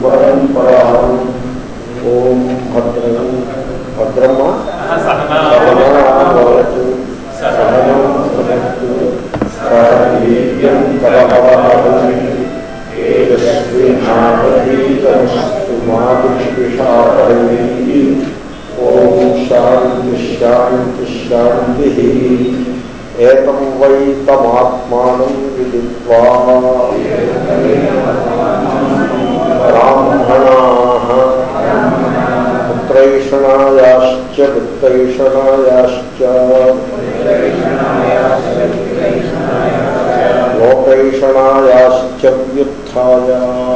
परम्पराम् ओम भद्रं भद्रमा सहनावतु सहनं भुनक्तु सह वीर्यं करवावहै तेजस्विनावधीतमस्तु मा विद्विषावहै ओम शांति शांति शांतिः एतं वै तमात्मानं विदित्वा ब्राह्मणाः पुत्रैषणायाश्च वित्तैषणायाश्च लोकैषणायाश्च व्युत्थाय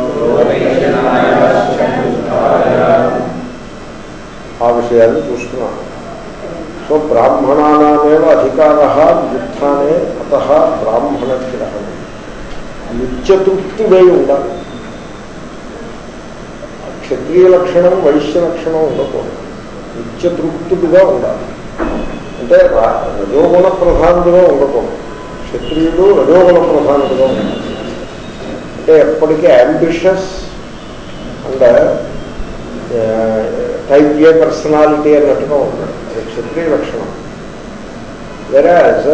ఆ విషయాన్ని చూస్తున్నాను. సో బ్రాహ్మణానామేవ అధికారः వ్యుత్థానే అతః బ్రాహ్మణగ్రహం. నిత్యతృప్తివై ఉండాలి. క్షత్రియ లక్షణం వైశ్య లక్షణం ఉండకూడదు. నిత్యతృప్తుడిగా ఉండాలి. అంటే రజోగుణ ప్రధానుడిగా ఉండకూడదు. క్షత్రియుడు రజోగుణ ప్రధానుడిగా ఉండాలి. అంటే ఎప్పటికీ ambitious and type A personality అన్నట్టుగా ఉంటాడు. అది క్షత్రియ లక్షణం. వెరాజ్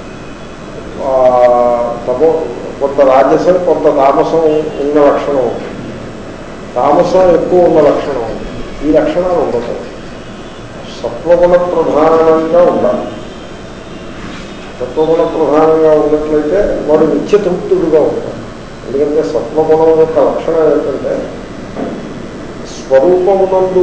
కొంత రాజసం కొంత తామసం ఉన్న లక్షణం ఉంటుంది. తామసం ఎక్కువ ఉన్న లక్షణం ఉంటుంది. ఈ లక్షణాలు ఉండదు. సత్వగుణ ప్రధానంగా ఉండాలి. సత్వగుణ ప్రధానంగా ఉన్నట్లయితే వాడు నిత్యతృప్తుడుగా ఉంటాడు. ఎందుకంటే సత్వగుణం యొక్క లక్షణం ఏంటంటే స్వరూపమునందు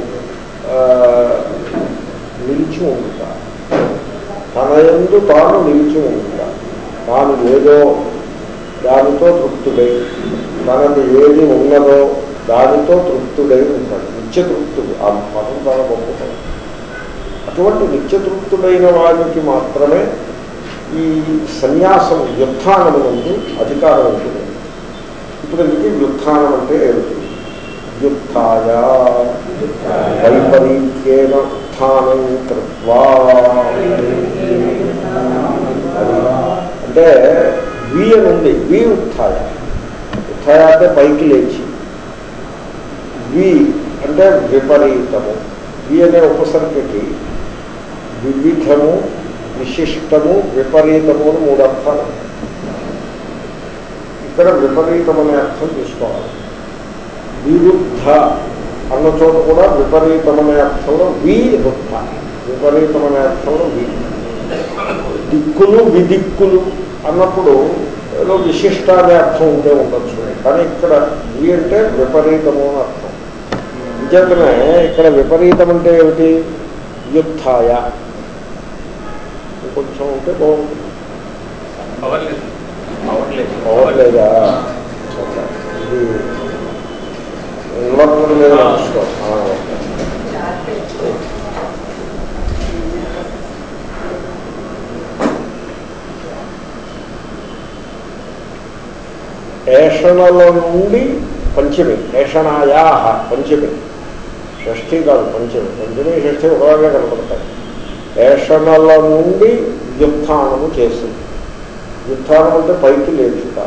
నిలిచి ఉండుట, తన యందు తాను నిలిచి ఉండుట, తాను ఏదో దానితో తృప్తుడై, తనది ఏది ఉన్నదో దానితో తృప్తుడై ఉంటాడు. నిత్యతృప్తుడు. ఆ పదం చాలా గొప్పది. అటువంటి నిత్యతృప్తుడైన వారికి మాత్రమే ఈ సన్యాసం వ్యుత్థానము నుండి అధికారం ఉంటుంది. ఇప్పుడు ఇందుకు వ్యుత్థానం అంటే ఏమిటి? వ్యుత్థాయ వైపరీత్యేన ఉత్థానం కృత్వా. అంటే వి అని ఉంది. వి ఉత్థాయ. ఉత్థాయ అంటే పైకి లేచి. వి అంటే విపరీతము. వి అనే ఉపసర్గకి వివిధము, విశిష్టము, విపరీతము అని మూడు అర్థాలు. ఇక్కడ విపరీతం అనే అర్థం తీసుకోవాలి. విరుద్ధ అన్న చోట కూడా విపరీతమనే అర్థంలో విరుద్ధ, విపరీతమనే అర్థంలో వి. దిక్కులు విదిక్కులు అన్నప్పుడు ఏదో విశిష్ట అనే అర్థం ఉంటే ఉండొచ్చు. కానీ ఇక్కడ వి అంటే విపరీతము అని అర్థం. నిజంగానే ఇక్కడ విపరీతం అంటే ఏమిటి? వ్యుత్థాయ. కొంచెం ఉంటే బాగుంటుంది. అవ్వట్లేదా? ఇది ఇన్వర్టర్ మీద నడుస్తాం. ఏషణల నుండి పంచమి. ఏషణాయా పంచమి. షష్ఠి కాదు, పంచమి. పంచమి షష్ఠి ఒకలాగే కనపడతాయి. ఏషణల నుండి వ్యుత్థానము చేసింది. వ్యుత్థానం అంటే పైకి లేచుట.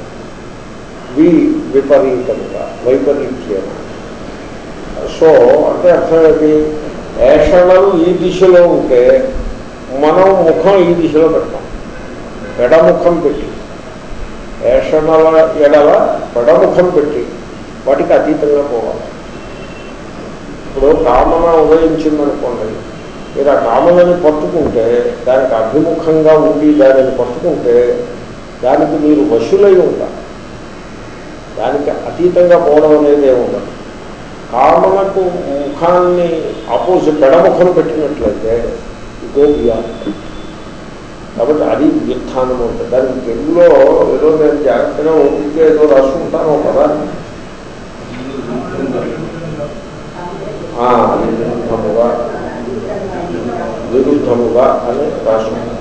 విపరీతముగా, వైపరీత్యేన. సో అంటే అర్థం ఏంటి? ఏషణలు ఈ దిశలో ఉంటే మనం ముఖం ఈ దిశలో పెడతాం. పెడముఖం పెట్టి, ఏషణల ఎడల పెడముఖం పెట్టి వాటికి అతీతంగా పోవాలి. ఇప్పుడు కామన ఉదయించిందనుకోండి, మీరు ఆ కామనని పట్టుకుంటే, దానికి అభిముఖంగా ఉండి దానిని పట్టుకుంటే దానికి మీరు వశులై ఉంటారు. దానికి అతీతంగా పోవడం అనేది ఏముండదు. కామనకు ముఖాన్ని ఆపోజిట్ పెడముఖం పెట్టినట్లయితే గోపియా. కాబట్టి అది వ్యుత్థానం ఉంటుంది. దానికి తెలుగులో ఏదో నేను జాగ్రత్తగా ఊరికే ఏదో రాసుకుంటాను కదా, విరుద్ధముగా అని రాసుకుంటాను.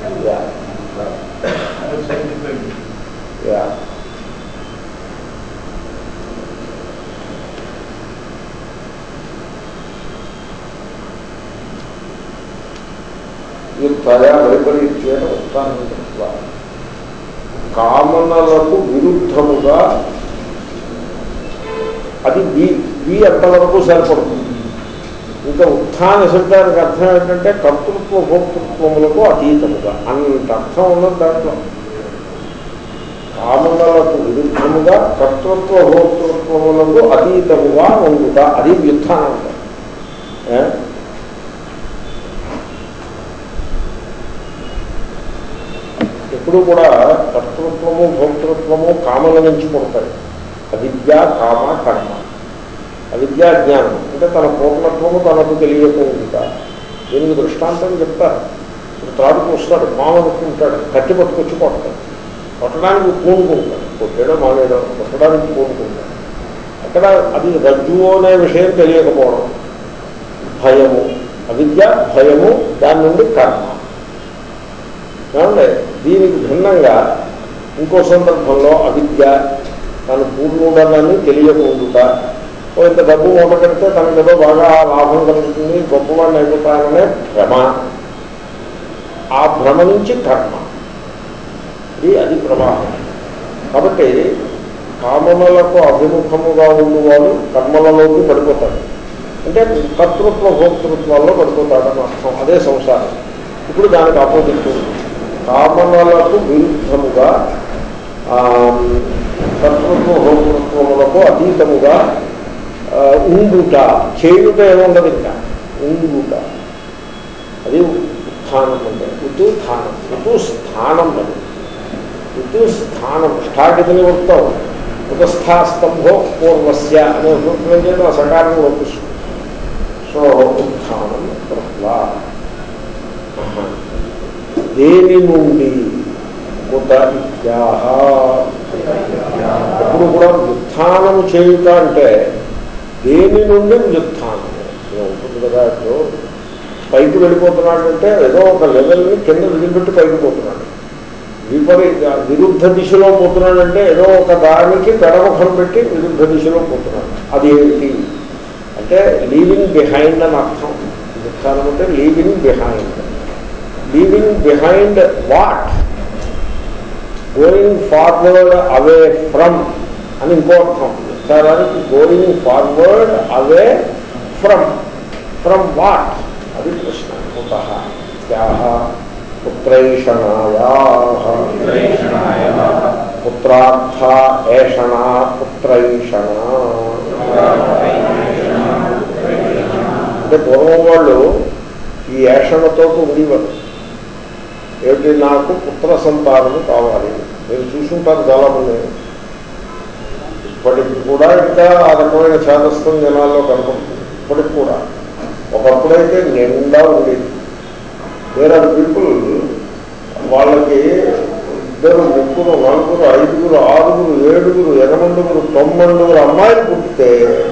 వ్యుత్థాయ వైపరీత్యేన ఉత్థానం కృత్వా. కామనలకు విరుద్ధముగా అది వి అంతవరకు సరిపడుతుంది. ఇంకా ఉత్థాన శబ్దానికి అర్థం ఏంటంటే కర్తృత్వ భోక్తృత్వములకు అతీతముగా అంత అర్థం ఉన్నది దాంట్లో. కామనలకు విరుద్ధముగా కర్తృత్వ భోక్తృత్వములకు అతీతముగా ఉండుట, అది వ్యుత్థానం. ఎప్పుడు కూడా కర్తృత్వము భోక్తృత్వము కామల నుంచి పుడతాయి. అవిద్య కామ కర్మ. అవిద్యా జ్ఞానం అంటే తన పూర్ణత్వము తనకు తెలియకుండా. దీనికి దృష్టాంతం చెప్తారు. ఇప్పుడు త్రాడుకు వస్తాడు, మామనుకుంటాడు, కట్టి పట్టుకొచ్చి కొడతాడు. కొట్టడానికి పూనుకుంటాడు, కొట్టేయడం మానేయడం, కొట్టడానికి పూనుకుంటాడు. అక్కడ అది రజ్జువు అనే విషయం తెలియకపోవడం, భయము, అవిద్య భయము, దాని నుండి కర్మ. ఏమంటే దీనికి భిన్నంగా ఇంకో సందర్భంలో అవిద్య తను పూర్ణుడనని తెలియకుండా, ఇంత డబ్బు మూట కడితే తనకేదో బాగా లాభం కలుగుతుంది, గొప్పవాడిని అయిపోతాననే భ్రమ. ఆ భ్రమ నుంచి కర్మ, అది ప్రవాహం. కాబట్టి కామనలకు అభిముఖముగా ఉన్నవాడు కర్మలలోకి పడిపోతాడు. అంటే కర్తృత్వ భోక్తృత్వాల్లో పడిపోతాడని అర్థం. అదే సంసారం. ఇప్పుడు దానికి ఆపోజిట్ కామనలకు విరుద్ధముగా కర్తృత్వ భోక్తృత్వములకు అతీతముగా ఉండుట, చేయుట ఏముండదు, ఇంకా ఉండుట. అది ఉత్థానం అంటే ఉత్థానం. ఉత్స్థానం అది. ఉత్స్థానం స్టాకితని వృత్తం ఉతస్థాస్తంభో పూర్వస్య అనే సూత్రం చేత ఆ సకారం వర్తిస్తుంది. సో ఉత్థానం కృత్వా దేని నుండి కుత ఇత్యాహ. ఎప్పుడు కూడా వ్యుత్థానము చేయుట అంటే దేని నుండి వ్యుత్థానం ఉంటుంది కదా. ఇప్పుడు పైకి వెళ్ళిపోతున్నాడంటే ఏదో ఒక లెవెల్ని కింద విడిపెట్టి పైకి పోతున్నాడు. విరుద్ధ దిశలో పోతున్నాడంటే ఏదో ఒక దానికి పెడముఖం పెట్టి విరుద్ధ దిశలో పోతున్నాడు. అది ఏమిటి అంటే లీవింగ్ బిహైండ్ అని అర్థం. వ్యుత్థానం అంటే leaving behind. Leaving behind what? Going forward away from అని ఇంకో అర్థం. వ్యుత్థానానికి going forward away from what? అది ప్రశ్న. కుతః త్యాహ పుత్రైషణాయా. పుత్రార్థ ఏషణ పుత్రైషణ అంటే పూర్వం వాళ్ళు ఈ ఏషణతో ఉండేవారు. ఏమిటి? నాకు పుత్ర సంతానము కావాలి. మీరు చూసుంటారు చాలామంది. ఇప్పటికి కూడా ఇంకా ఆ రకమైన చేతస్థం జనాల్లో కనపడుతుంది. ఇప్పటికి కూడా ఒకప్పుడైతే నిండా ఉండేది. వేరే పీపుల్ వాళ్ళకి 2, 3, 4, 5, 6, 7, 8, 9 అమ్మాయిలు పుట్టితే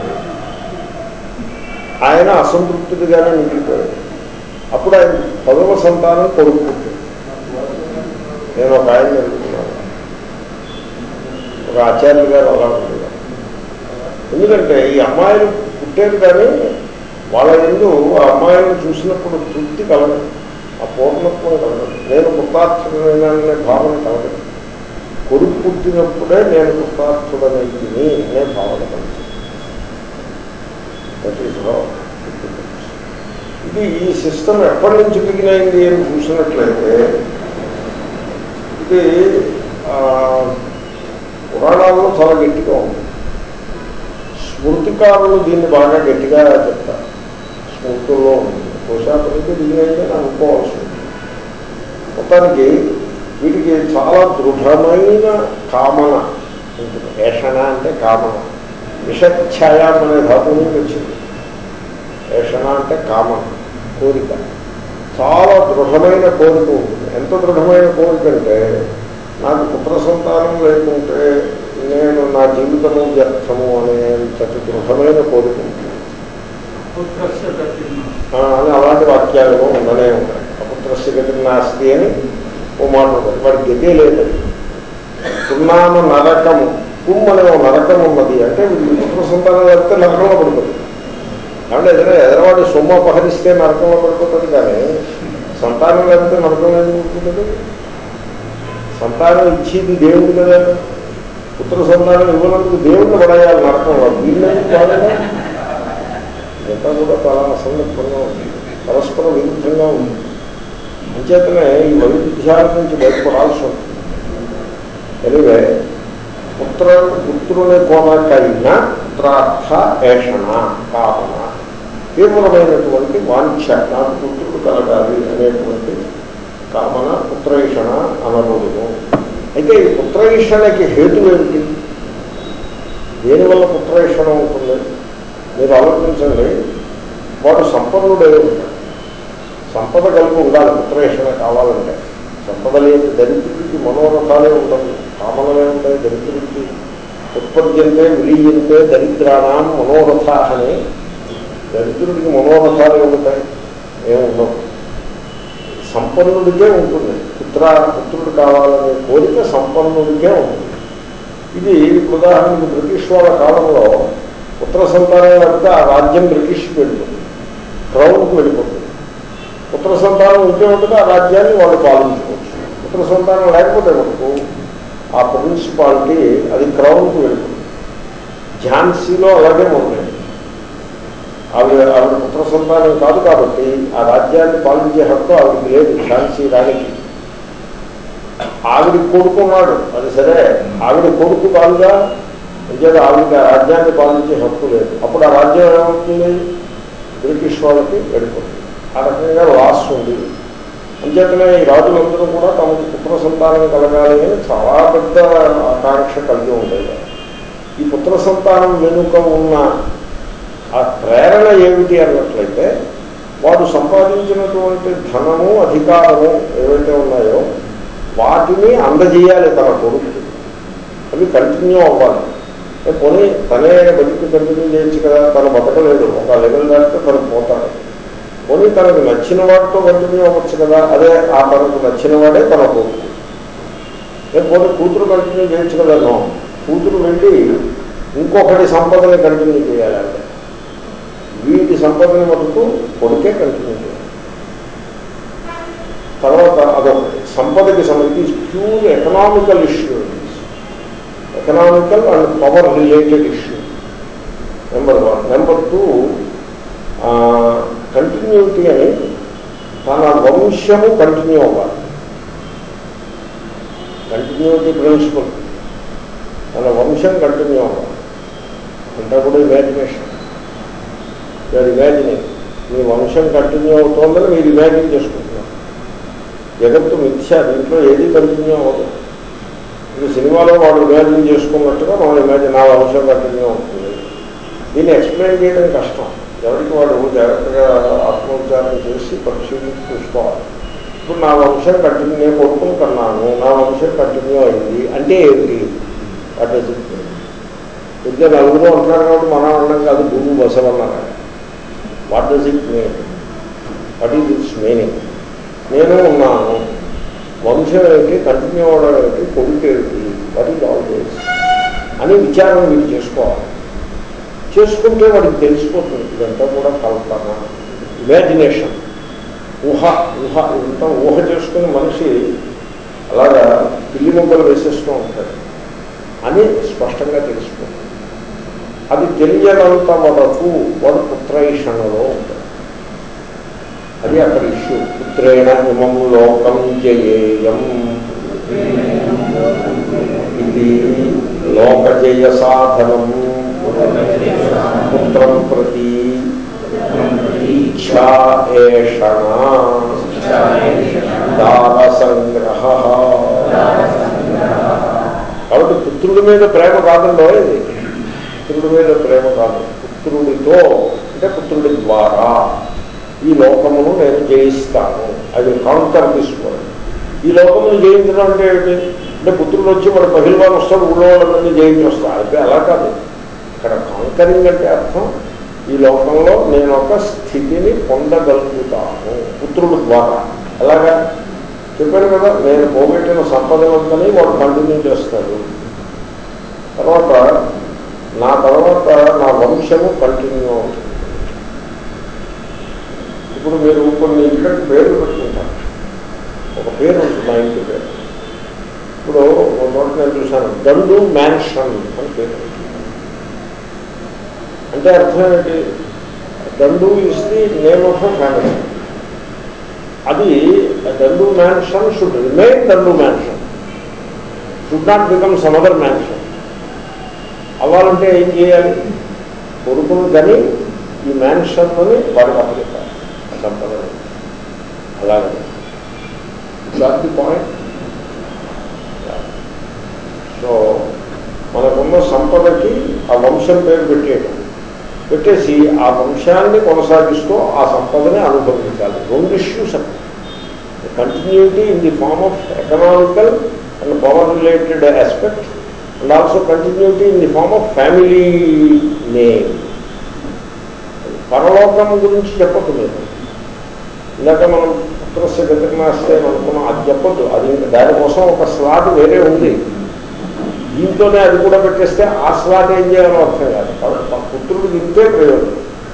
ఆయన అసంతృప్తిగానే మిగిలిపోయాడు. అప్పుడు ఆయన 10వ సంతానం కొడుకు పుట్టాడు. నేను ఒక ఆయన జరుగుతున్నాను, ఒక ఆచార్యులు గారు అలా ఉంటున్నారు. ఎందుకంటే ఈ అమ్మాయిలు పుట్టేది కానీ వాళ్ళ ఎందు ఆ అమ్మాయిని చూసినప్పుడు తృప్తి కలగదు, ఆ పూర్ణత్వం కలగదు. నేను కృతార్థుడైనా భావన కలగదు. కొడుకు పుట్టినప్పుడే నేను కృతార్థుడనైతిని అనే భావన కలగదు. ఇది ఈ సిస్టమ్ ఎప్పటి నుంచి బిగినైంది అని చూసినట్లయితే ఇది పురాణాల్లో చాలా గట్టిగా ఉంది. స్మృతికారులు దీన్ని బాగా గట్టిగా చెప్తారు. స్మృతుల్లో ఉంది. కోశాపనికి బిగినైందని అనుకోవాల్సి ఉంది. మొత్తానికి వీటికి చాలా దృఢమైన కామన ఉంటుంది. ఏషణ అంటే కామన. విషఛాయం అనే ధాతువు నుంచి వచ్చింది. ఏషణ అంటే కామన, కోరిక. చాలా దృఢమైన కోరిక ఉంటుంది. ఎంత దృఢమైన కోరిక అంటే నాకు పుత్ర సంతానం లేకుంటే నేను నా జీవితము వ్యర్థము అనేంతటి దృఢమైన కోరిక ఉంటుంది అని అలాంటి వాక్యాలు ఉండనే ఉంటాయి. అపుత్రస్య గతి నాస్తి అని ఓ మాట ఉంటుంది. వాడి గతే లేదని. పున్నామ నరకము, కుమ్మనే ఓ నరకం ఉన్నది అంటే పుత్ర సంతానం లేకపోతే నరకంలో పడిపోతుంది. కాబట్టి ఏదైనా ఎదరవాడు సొమ్ము అపహరిస్తే నరకంలో పడిపోతుంది, కానీ సంతానం లేకపోతే నరకం ఎందుకు ఉంటుంది? సంతానం ఇచ్చేది దేవుడు కదా. పుత్ర సంతానం ఇవ్వనందుకు దేవుడిని పడేయాలి నరకంలో. వీళ్ళని కాదండి. ఇదంతా కూడా చాలా అసందర్భంగా ఉంది, పరస్పర విరుద్ధంగా ఉంది. అంచేతనే ఈ వైవిధ్యాల నుంచి బయటపడాల్సి ఉంటుంది. ఎనివే పుత్రుని కోనకైన పుత్రార్థ ఏషణ కామన, తీవ్రమైనటువంటి వాంఛ, నాకు పుత్రుడు కలగాలి అనేటువంటి కామన పుత్రైషణ అనరుడును. అయితే ఈ పుత్రైషణకి హేతు ఏమిటి? దేనివల్ల పుత్రైషణ ఉంటుంది? మీరు ఆలోచించండి. వాడు సంపన్నుడే ఉంటాడు, సంపద కలిగి ఉండాలి పుత్రైషణ కావాలంటే. సంపద లేని దరిద్రుడికి మనోరథాలే ఉండవు, కామనలే ఉంటాయి. దరిద్రుడికి ఉత్పద్యంతే విలీయంతే దరిద్రాణం మనోరథ అని, దరిద్రుడికి మనోరథాలే ఉంటాయి, ఏముండవు. సంపన్నుడికే ఉంటుంది. పుత్రుడు కావాలనే కోరిక సంపన్నుడికే ఉంటుంది. ఇది ఉదాహరణకి బ్రిటిష్ వాళ్ళ కాలంలో పుత్ర సంతానం లేకపోతే ఆ రాజ్యం బ్రిటిష్కి వెళ్ళిపోతుంది, క్రౌన్కి వెళ్ళిపోతుంది. పుత్ర సంతానం ఉంటే ఉంటుంది, ఆ రాజ్యాన్ని వాళ్ళు పాలించుకోవచ్చు. పుత్ర సంతానం లేకపోతే మనకు ఆ ప్రిన్సిపాలిటీ అది క్రౌన్కి వెళ్ళిపోతుంది. ఝాన్సీలో అలాగే ఉన్నాయి. ఆవిడ పుత్ర సంతానం కాదు కాబట్టి ఆ రాజ్యాన్ని పాలించే హక్కు ఆవిడకి లేదు. ఝాన్సీ రాణికి ఆవిడ కొడుకున్నాడు, అది సరే, ఆవిడ కొడుకు కాదుగా, అంచేత ఆవిడకి ఆ రాజ్యాన్ని పాలించే హక్కు లేదు. అప్పుడు ఆ రాజ్యం ఏమవుతుంది? బ్రిటిష్ వాళ్ళకి వెళ్ళిపోతుంది. ఆ రకంగా లాస్ ఉంది. అంచేతనే ఈ రాజులందరూ కూడా తమకు పుత్ర సంతానం కలగాలి అని చాలా పెద్ద ఆకాంక్ష కలిగి ఉండేది. ఈ పుత్ర సంతానం వెనుక ఉన్న ఆ ప్రేరణ ఏమిటి అన్నట్లయితే, వాడు సంపాదించినటువంటి ధనము అధికారము ఏవైతే ఉన్నాయో వాటిని అందజేయాలి తన కొడుకు. అవి కంటిన్యూ అవ్వాలి. పోనీ తనే బతికి కంటిన్యూ చేయొచ్చు కదా, తను బతకలేదు, ఒక లెవెల్ దాటితే తను పోతాడు. పోనీ తనకు నచ్చిన వాడితో కంటిన్యూ అవ్వచ్చు కదా, అదే ఆ తనకు నచ్చిన వాడే తన కొడుకు. పోనీ కూతురు కంటిన్యూ చేయొచ్చు కదా. నో, కూతురు వెళ్ళి ఇంకొకటి సంపదని కంటిన్యూ చేయాలంటే వీటి సంపదని మటుకు కొడుకే కంటిన్యూ చేయాలి. తర్వాత అదొకటి సంపదకి సంబంధించి pure economical issue, economical and power related issue number 1. Number 2, continuity అని తన వంశము కంటిన్యూ అవ్వాలి. కంటిన్యూటీ ప్రిన్సిపల్, తన వంశం కంటిన్యూ అవ్వాలి. అంతా కూడా ఇమాజినేషన్. మీరు ఇమాజినింగ్, మీ వంశం కంటిన్యూ అవుతోందని మీరు ఇమాజిన్ చేసుకుంటున్నారు. జగత్తు మిథ్య, దీంట్లో ఏది కంటిన్యూ అవ్వదు. ఇప్పుడు సినిమాలో వాడు ఇమాజిన్ చేసుకున్నట్టుగా మనం ఇమాజిన్ నా వంశం కంటిన్యూ అవుతుంది. దీన్ని ఎక్స్ప్లెయిన్ చేయడం కష్టం. ఎవరికి వాడు జాగ్రత్తగా ఆత్మోపచారం చేసి పరిశీలించి చూసుకోవాలి. ఇప్పుడు నా వంశం కంటిన్యూ, నేను కొడుకుని కన్నాను, నా వంశం కంటిన్యూ అయింది అంటే ఏమిటి? What does it mean? ఇద్దరు నలుగురు అంటున్నారు కాబట్టి మనం అన్నాం కాదు, భూమి బసవన్నారు. What does it mean? What is its meaning? నేను ఉన్నాను, వంశం ఏమిటి, కంటిన్యూ అవ్వడం ఏమిటి, కొడుకు ఏమిటి, వాట్ ఈజ్ ఆల్ దిస్ అని విచారం మీరు చేసుకోవాలి. చేసుకుంటే వాడికి తెలిసిపోతుంది ఇదంతా కూడా కల్పన, ఇమాజినేషన్, ఊహ. ఇదంతా ఊహ చేసుకుని మనిషి అలాగా పిల్లి మొగ్గలు వేసేస్తూ ఉంటాడు అని స్పష్టంగా తెలిసిపోతుంది. అది తెలియనంత వరకు వాడు పుత్రైషణలో ఉంటాడు. అది అక్కడ ఇష్యూ. పుత్రేణ ఇమం లోకం జయేయం ఇది లోకజయ సాధనం పుత్రం ప్రతి ఇచ్ఛా ఏషణ దార సంగ్రహ. కాబట్టి పుత్రుడి మీద ప్రేమ కాదంలో, ఇది పుత్రుడి మీద ప్రేమ కాదు. పుత్రుడితో అంటే పుత్రుడి ద్వారా ఈ లోకమును నేను జయిస్తాను. అది కాంకర్ తీసుకోవాలి. ఈ లోకమును జయించడం అంటే ఏంటి? అంటే పుత్రుడు వచ్చి వాడు పహిల్వాన్ వస్తాడు, ఊళ్ళో వాళ్ళని జయించి వస్తాడు. అయితే అలా కాదు. ఇక్కడ కాంకరింగ్ అంటే అర్థం ఈ లోకంలో నేను ఒక స్థితిని పొందగలుగుతాను పుత్రుడు ద్వారా. అలాగా చెప్పాను కదా, నేను పోగొట్టిన సంపదనంతని వాడు కంటిన్యూ చేస్తాడు. తర్వాత నా వంశము కంటిన్యూ అవుతుంది. ఇప్పుడు మీరు కొన్ని ఇంటికి పేర్లు పెట్టుకుంటారు. ఒక పేరు ఉంటుంది మా ఇంటి పేరు. ఇప్పుడు ఒక చోట నేను చూశాను, దండు మ్యాన్షన్ అని పేరు. అంటే అర్థం ఏంటి? Dandu is the name of a family. అది Dandu mansion should remain Dandu mansion, should not become some other mansion. అవ్వాలంటే ఏం చేయాలి? కొడుకును కానీ ఈ మ్యాన్షన్ అని వాడికి అప్పచెప్పాలి సంపద. అలాగే ది పాయింట్. సో మనకున్న సంపదకి ఆ వంశం పేరు పెట్టేసి ఆ వంశాన్ని కొనసాగిస్తూ ఆ సంపదని అనుభవించాలి. రెండు ఇష్యూస్ అంటే continuity in the form of economical and power related aspect and also continuity in the form of family name. పరలోకం గురించి చెప్పద్దు మీరు. ఇందాక మనం పుత్రస్య గతిర్నాస్తే అనుకున్నాం, అది చెప్పద్దు. అది దానికోసం ఒక స్లాట్ వేరే ఉంది. దీంట్లోనే అది కూడా పెట్టేస్తే ఆ స్లాట్ ఏం చేయాలో అర్థం కాదు. కాబట్టి పుత్రుడు ఇంతే ప్రయోజనం.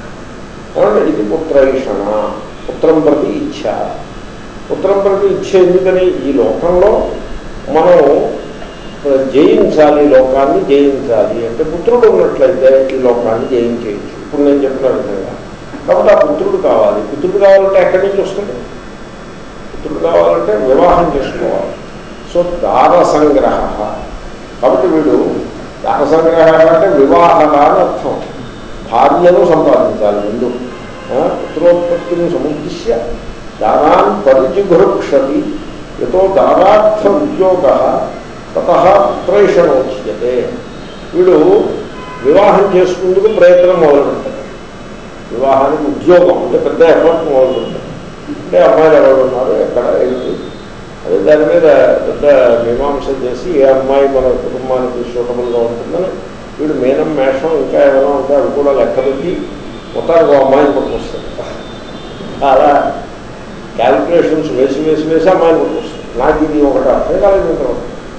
ఇది పుత్రైషణ, పుత్రం ప్రతి ఇచ్ఛ. పుత్రం ప్రతి ఇచ్ఛ ఎందుకని? ఈ లోకంలో మనం జయించాలి, లోకాన్ని జయించాలి అంటే పుత్రుడు ఉన్నట్లయితే ఈ లోకాన్ని జయించేయచ్చు. ఇప్పుడు నేను చెప్పిన విధంగా. కాబట్టి ఆ పుత్రుడు కావాలి. పుత్రుడు కావాలంటే ఎక్కడి నుంచి వస్తుంది? పుత్రుడు కావాలంటే వివాహం చేసుకోవాలి. సో దార సంగ్రహ. కాబట్టి వీడు దార సంగ్రహ అంటే వివాహ అని అర్థం. భార్యను సంపాదించాలి ముందు. పుత్రోత్పత్తిని సముద్దిశ్య దారాన్ పరిజిఘృక్షతి యతో దారార్థ ఉద్యోగ తత పుత్రైషణోచ్యతే. వీడు వివాహం చేసుకుందుకు ప్రయత్నం మొదలుపెడతాడు. వివాహానికి ఉద్యోగం అంటే పెద్ద ఎఫర్ట్ మొదలుపెడతాడు. అంటే అమ్మాయిలు ఎవరు ఉన్నారు, ఎక్కడ ఏంటి, అదే దాని మీద పెద్ద మీమాంస చేసి ఏ అమ్మాయి మన కుటుంబానికి సూటబుల్గా ఉంటుందని వీడు మీనం మేషం ఇంకా ఏమైనా ఉంటే అవి కూడా లెక్క పెట్టి మొత్తానికి ఒక అమ్మాయిని పట్టుకొస్తాడు. అలా క్యాల్కులేషన్స్ వేసి అమ్మాయిని పట్టుకొస్తాడు. నాకు ఇది ఒకటి అర్థం కాలేదు ఇంతవరకు.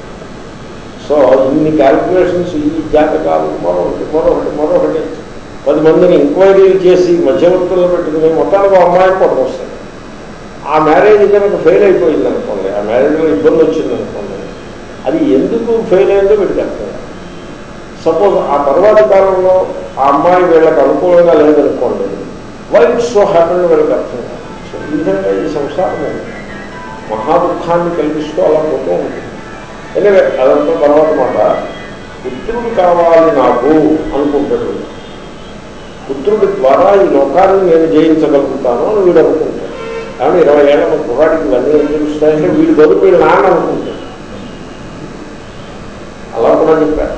సో ఇన్ని క్యాల్కులేషన్స్, ఈ జాతకాలు, మరొకటి 10 మందిని ఎంక్వైరీలు చేసి మధ్యవర్తుల్లో పెట్టుకుని మొత్తానికి అమ్మాయిని పట్టుకొస్తాడు. ఆ మ్యారేజ్ కనుక ఫెయిల్ అయిపోయింది అనుకోండి, ఆ మ్యారేజ్లో ఇబ్బంది వచ్చింది అనుకోండి, అది ఎందుకు ఫెయిల్ అయిందో వీడికి అర్థం కాదు. సపోజ్ ఆ తర్వాతి కాలంలో ఆ అమ్మాయి వీళ్ళకి అనుకూలంగా లేదనుకోండి, వైట్ సో హ్యాపీగా వీళ్ళకి అర్థం కాదు. సో ఈ విధంగా ఈ సంసారము మహా దుఃఖాన్ని కలిగిస్తూ అలా పోతూ ఉంటుంది. ఎందుకంటే అదంతా తర్వాత మాట. పుత్రుడు కావాలి నాకు అనుకుంటాడు. పుత్రుడి ద్వారా ఈ లోకాన్ని నేను జయించగలుగుతాను అని వీడు అనుకుంటాడు. కానీ 20 ఏళ్ళ కుర్రాడికి ఇవన్నీ ఏం తెలుస్తాయంటే వీడి బదులు వీళ్ళు నాన్న అనుకుంటాడు. అలా కూడా చెప్పారు.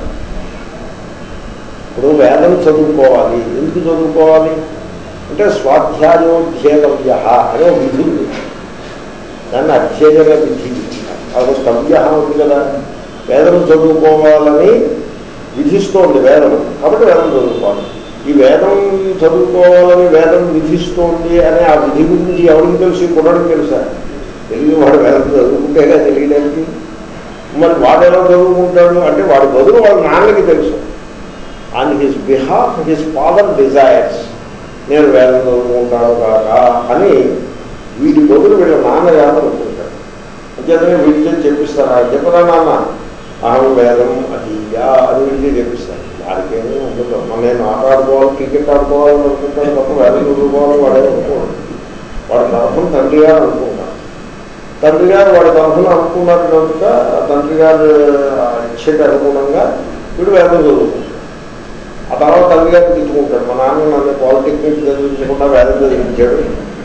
ఇప్పుడు వేదం చదువుకోవాలి. ఎందుకు చదువుకోవాలి అంటే స్వాధ్యాయోధ్యేతవ్య అనే విధి ఉంది. దాన్ని అధ్యయన విధి, అది తవ్య ఉంది కదా. వేదం చదువుకోవాలని విధిస్తోంది వేదం, కాబట్టి వేదం చదువుకోవాలి. ఈ వేదం చదువుకోవాలని వేదం విధిస్తోంది అనే ఆ విధి గురించి ఎవరికి తెలుసు? కుర్రాడికి తెలుసా? తెలియదు. వాడు వేదం చదువుకుంటేగా తెలియడానికి. మరి వాడు ఎలా చదువుకుంటాడు అంటే వాడి బదులు వాళ్ళ నాన్నకి తెలుసు. On his behalf his father desires నేను వేదం చదువుకుంటాను కాక అని వీడి బదులు వీళ్ళ నాన్న అనుకుంటాడు. అంచేతనే వీడితో చెప్పిస్తారా? చెప్పరా నాన్న అహం వేదం అధీయా అని వీడితే చెప్పిస్తాను. వాడికేమీ ఉండదు. నేను ఆట ఆడుకోవాలి, క్రికెట్ ఆడుకోవాలని అనుకుంటాను తప్ప వేదం చదువుకోవాలని వాడే అనుకోండి. వాడి తరఫున తండ్రి గారు అనుకుంటారు. తండ్రి గారు వాడి తరఫున అనుకున్నారు కనుక తండ్రి గారు ఇచ్చేటి అనుగుణంగా వీడు వేదం చదువుకుంటాడు. ఆ తర్వాత తండ్రి గారిని తిట్టుకుంటాడు, మా నాన్న నన్ను పాలిటెక్నిక్ చదివించకుండా వేదం చదివించాడు,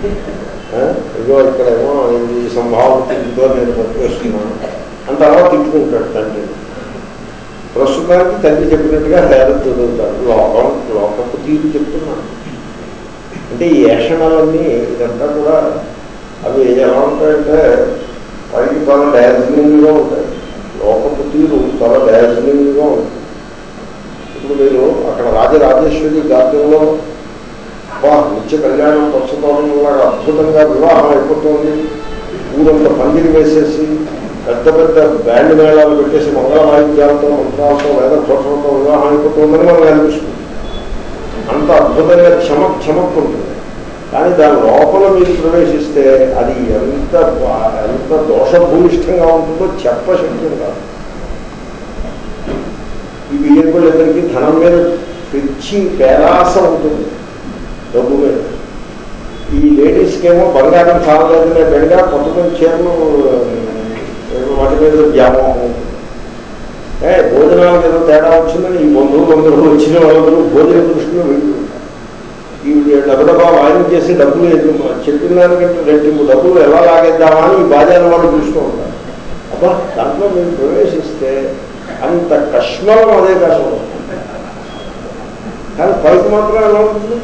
ఇదిగో ఇక్కడేమో ఈ సంభావన తిందో నేను పట్టుకొస్తున్నాను అని తర్వాత తిట్టుకుంటాడు తండ్రి. ప్రస్తుతానికి తండ్రి చెప్పినట్టుగా వేదం చదువుతాడు. లోకపు తీరు చెప్తున్నాను. అంటే ఈ ఏషణలన్నీ ఇదంతా కూడా అవి ఎలా ఉంటాయంటే పైకి చాలా డార్జిలింగ్గా ఉంటాయి. లోకపు తీరు చాలా డార్జిలింగ్గా ఉంటుంది. ఇప్పుడు మీరు అక్కడ రాజరాజేశ్వరి గార్డెన్లో నిత్య కళ్యాణం పచ్చతోరణంలాగా అద్భుతంగా వివాహం అయిపోతుంది. ఊరంతా పందిరి వేసేసి పెద్ద పెద్ద బ్యాండ్ మేళాలు పెట్టేసి మంగళ వాయిద్యాలతో మంత్రాలతో వేద ఘోషలతో వివాహం అయిపోతుందని మనకు అనిపిస్తుంది. అంత అద్భుతంగా చమక్ ఉంటుంది. కానీ దాని లోపల మీరు ప్రవేశిస్తే అది ఎంత దోషభూయిష్టంగా ఉంటుందో చెప్పశక్యం కాదు. ఈ బియ్యకులు ఎవరికి ధనం మీద పిచ్చి పేరాస ఉంటుంది డబ్బు మీద. ఈ లేడీస్కి ఏమో బంగారం చాలలేదనే బెడగా కొత్త చీరలు వాటి మీద వ్యామోహం. భోజనాలకు ఏదో తేడా వచ్చిందని ఈ బంధువులు వచ్చిన వాళ్ళందరూ భోజన దృష్టిలో వీళ్ళు ఈ డబ్బా వాయిన్ చేసి డబ్బులు చెప్పిన దానికంటే రెట్టింపు డబ్బులు ఎలా లాగేద్దామా అని ఈ బాధ్యత వాళ్ళు చూస్తూ ఉంటారు. అబ్బా దాంట్లో మీరు ప్రవేశిస్తే అంత కష్మలం అదే కష్టం. కానీ పైకి మాత్రం ఎలా ఉంటుంది?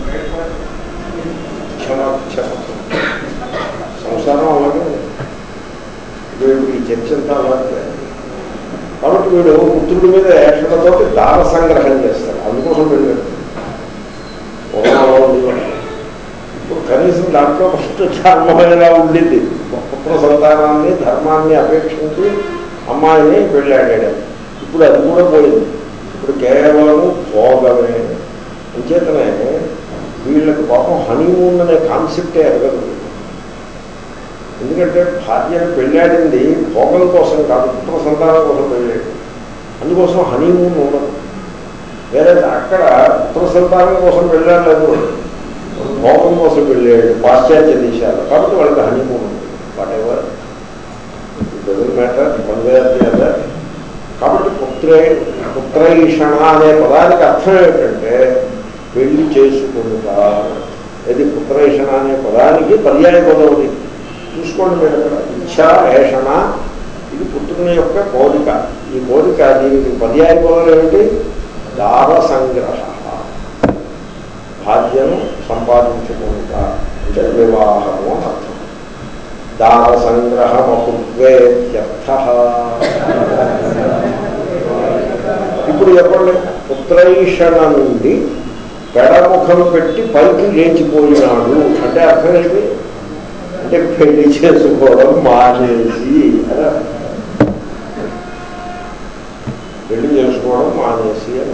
సంసారం అలాగే వీడు ఈ చర్చ అంతా అలాగే. కాబట్టి వీడు పుత్రుడి మీద ఏషణతో దాన సంగ్రహం చేస్తాడు. అందుకోసం వెళ్ళాడు. ఇప్పుడు కనీసం దాంట్లో ఫస్ట్ ధర్మమైనా ఉండింది. పుత్ర సంతానాన్ని ధర్మాన్ని అపేక్షించి అమ్మాయిని పెళ్ళాడాడు. ఇప్పుడు అది కూడా పోయింది. ఇప్పుడు కేవలం భోగమే. అంచేతనే వీళ్ళకి పాపం హనీమూన్ అనే కాన్సెప్టే ఎరగదు. ఎందుకంటే భార్యను పెళ్ళాడింది భోగం కోసం కాదు, పుత్ర సంతానం కోసం పెళ్ళాడు. అందుకోసం హనీమూన్ ఉండదు. వేరే అక్కడ పుత్ర సంతానం కోసం వెళ్ళాలేదు, భోగం కోసం వెళ్ళాడు పాశ్చాత్య దేశాలు. కాబట్టి వాళ్ళకి హనీమూన్ ఉంది. Whatever doesn't matter one way or the other. కాబట్టి పుత్రైషణ అనే పదానికి అర్థం ఏమిటంటే పెళ్లి చేసుకుంటా. ఇది పుత్రైషణ అనే పదానికి పర్యాయ పదవి. చూసుకోండి మీరు అక్కడ ఇచ్ఛా ఏషణ, ఇది పుత్రుని యొక్క కోరిక. ఈ కోరిక దీనికి పర్యాయ పదవులు ఏమిటి? దార సంగ్రహ, భార్యను సంపాదించుకుంటా అంటే వివాహము అని అర్థం. దార సంగ్రహమపుత్వేత్యర్థ. ఇప్పుడు చెప్పండి, పుత్రైషణ నుండి పెడముఖం పెట్టి పైకి లేచిపోయినాడు అంటే అర్థం ఏంటి? అంటే పెళ్లి చేసుకోవడం మానేసి, అలా పెళ్లి చేసుకోవడం మానేసి అని.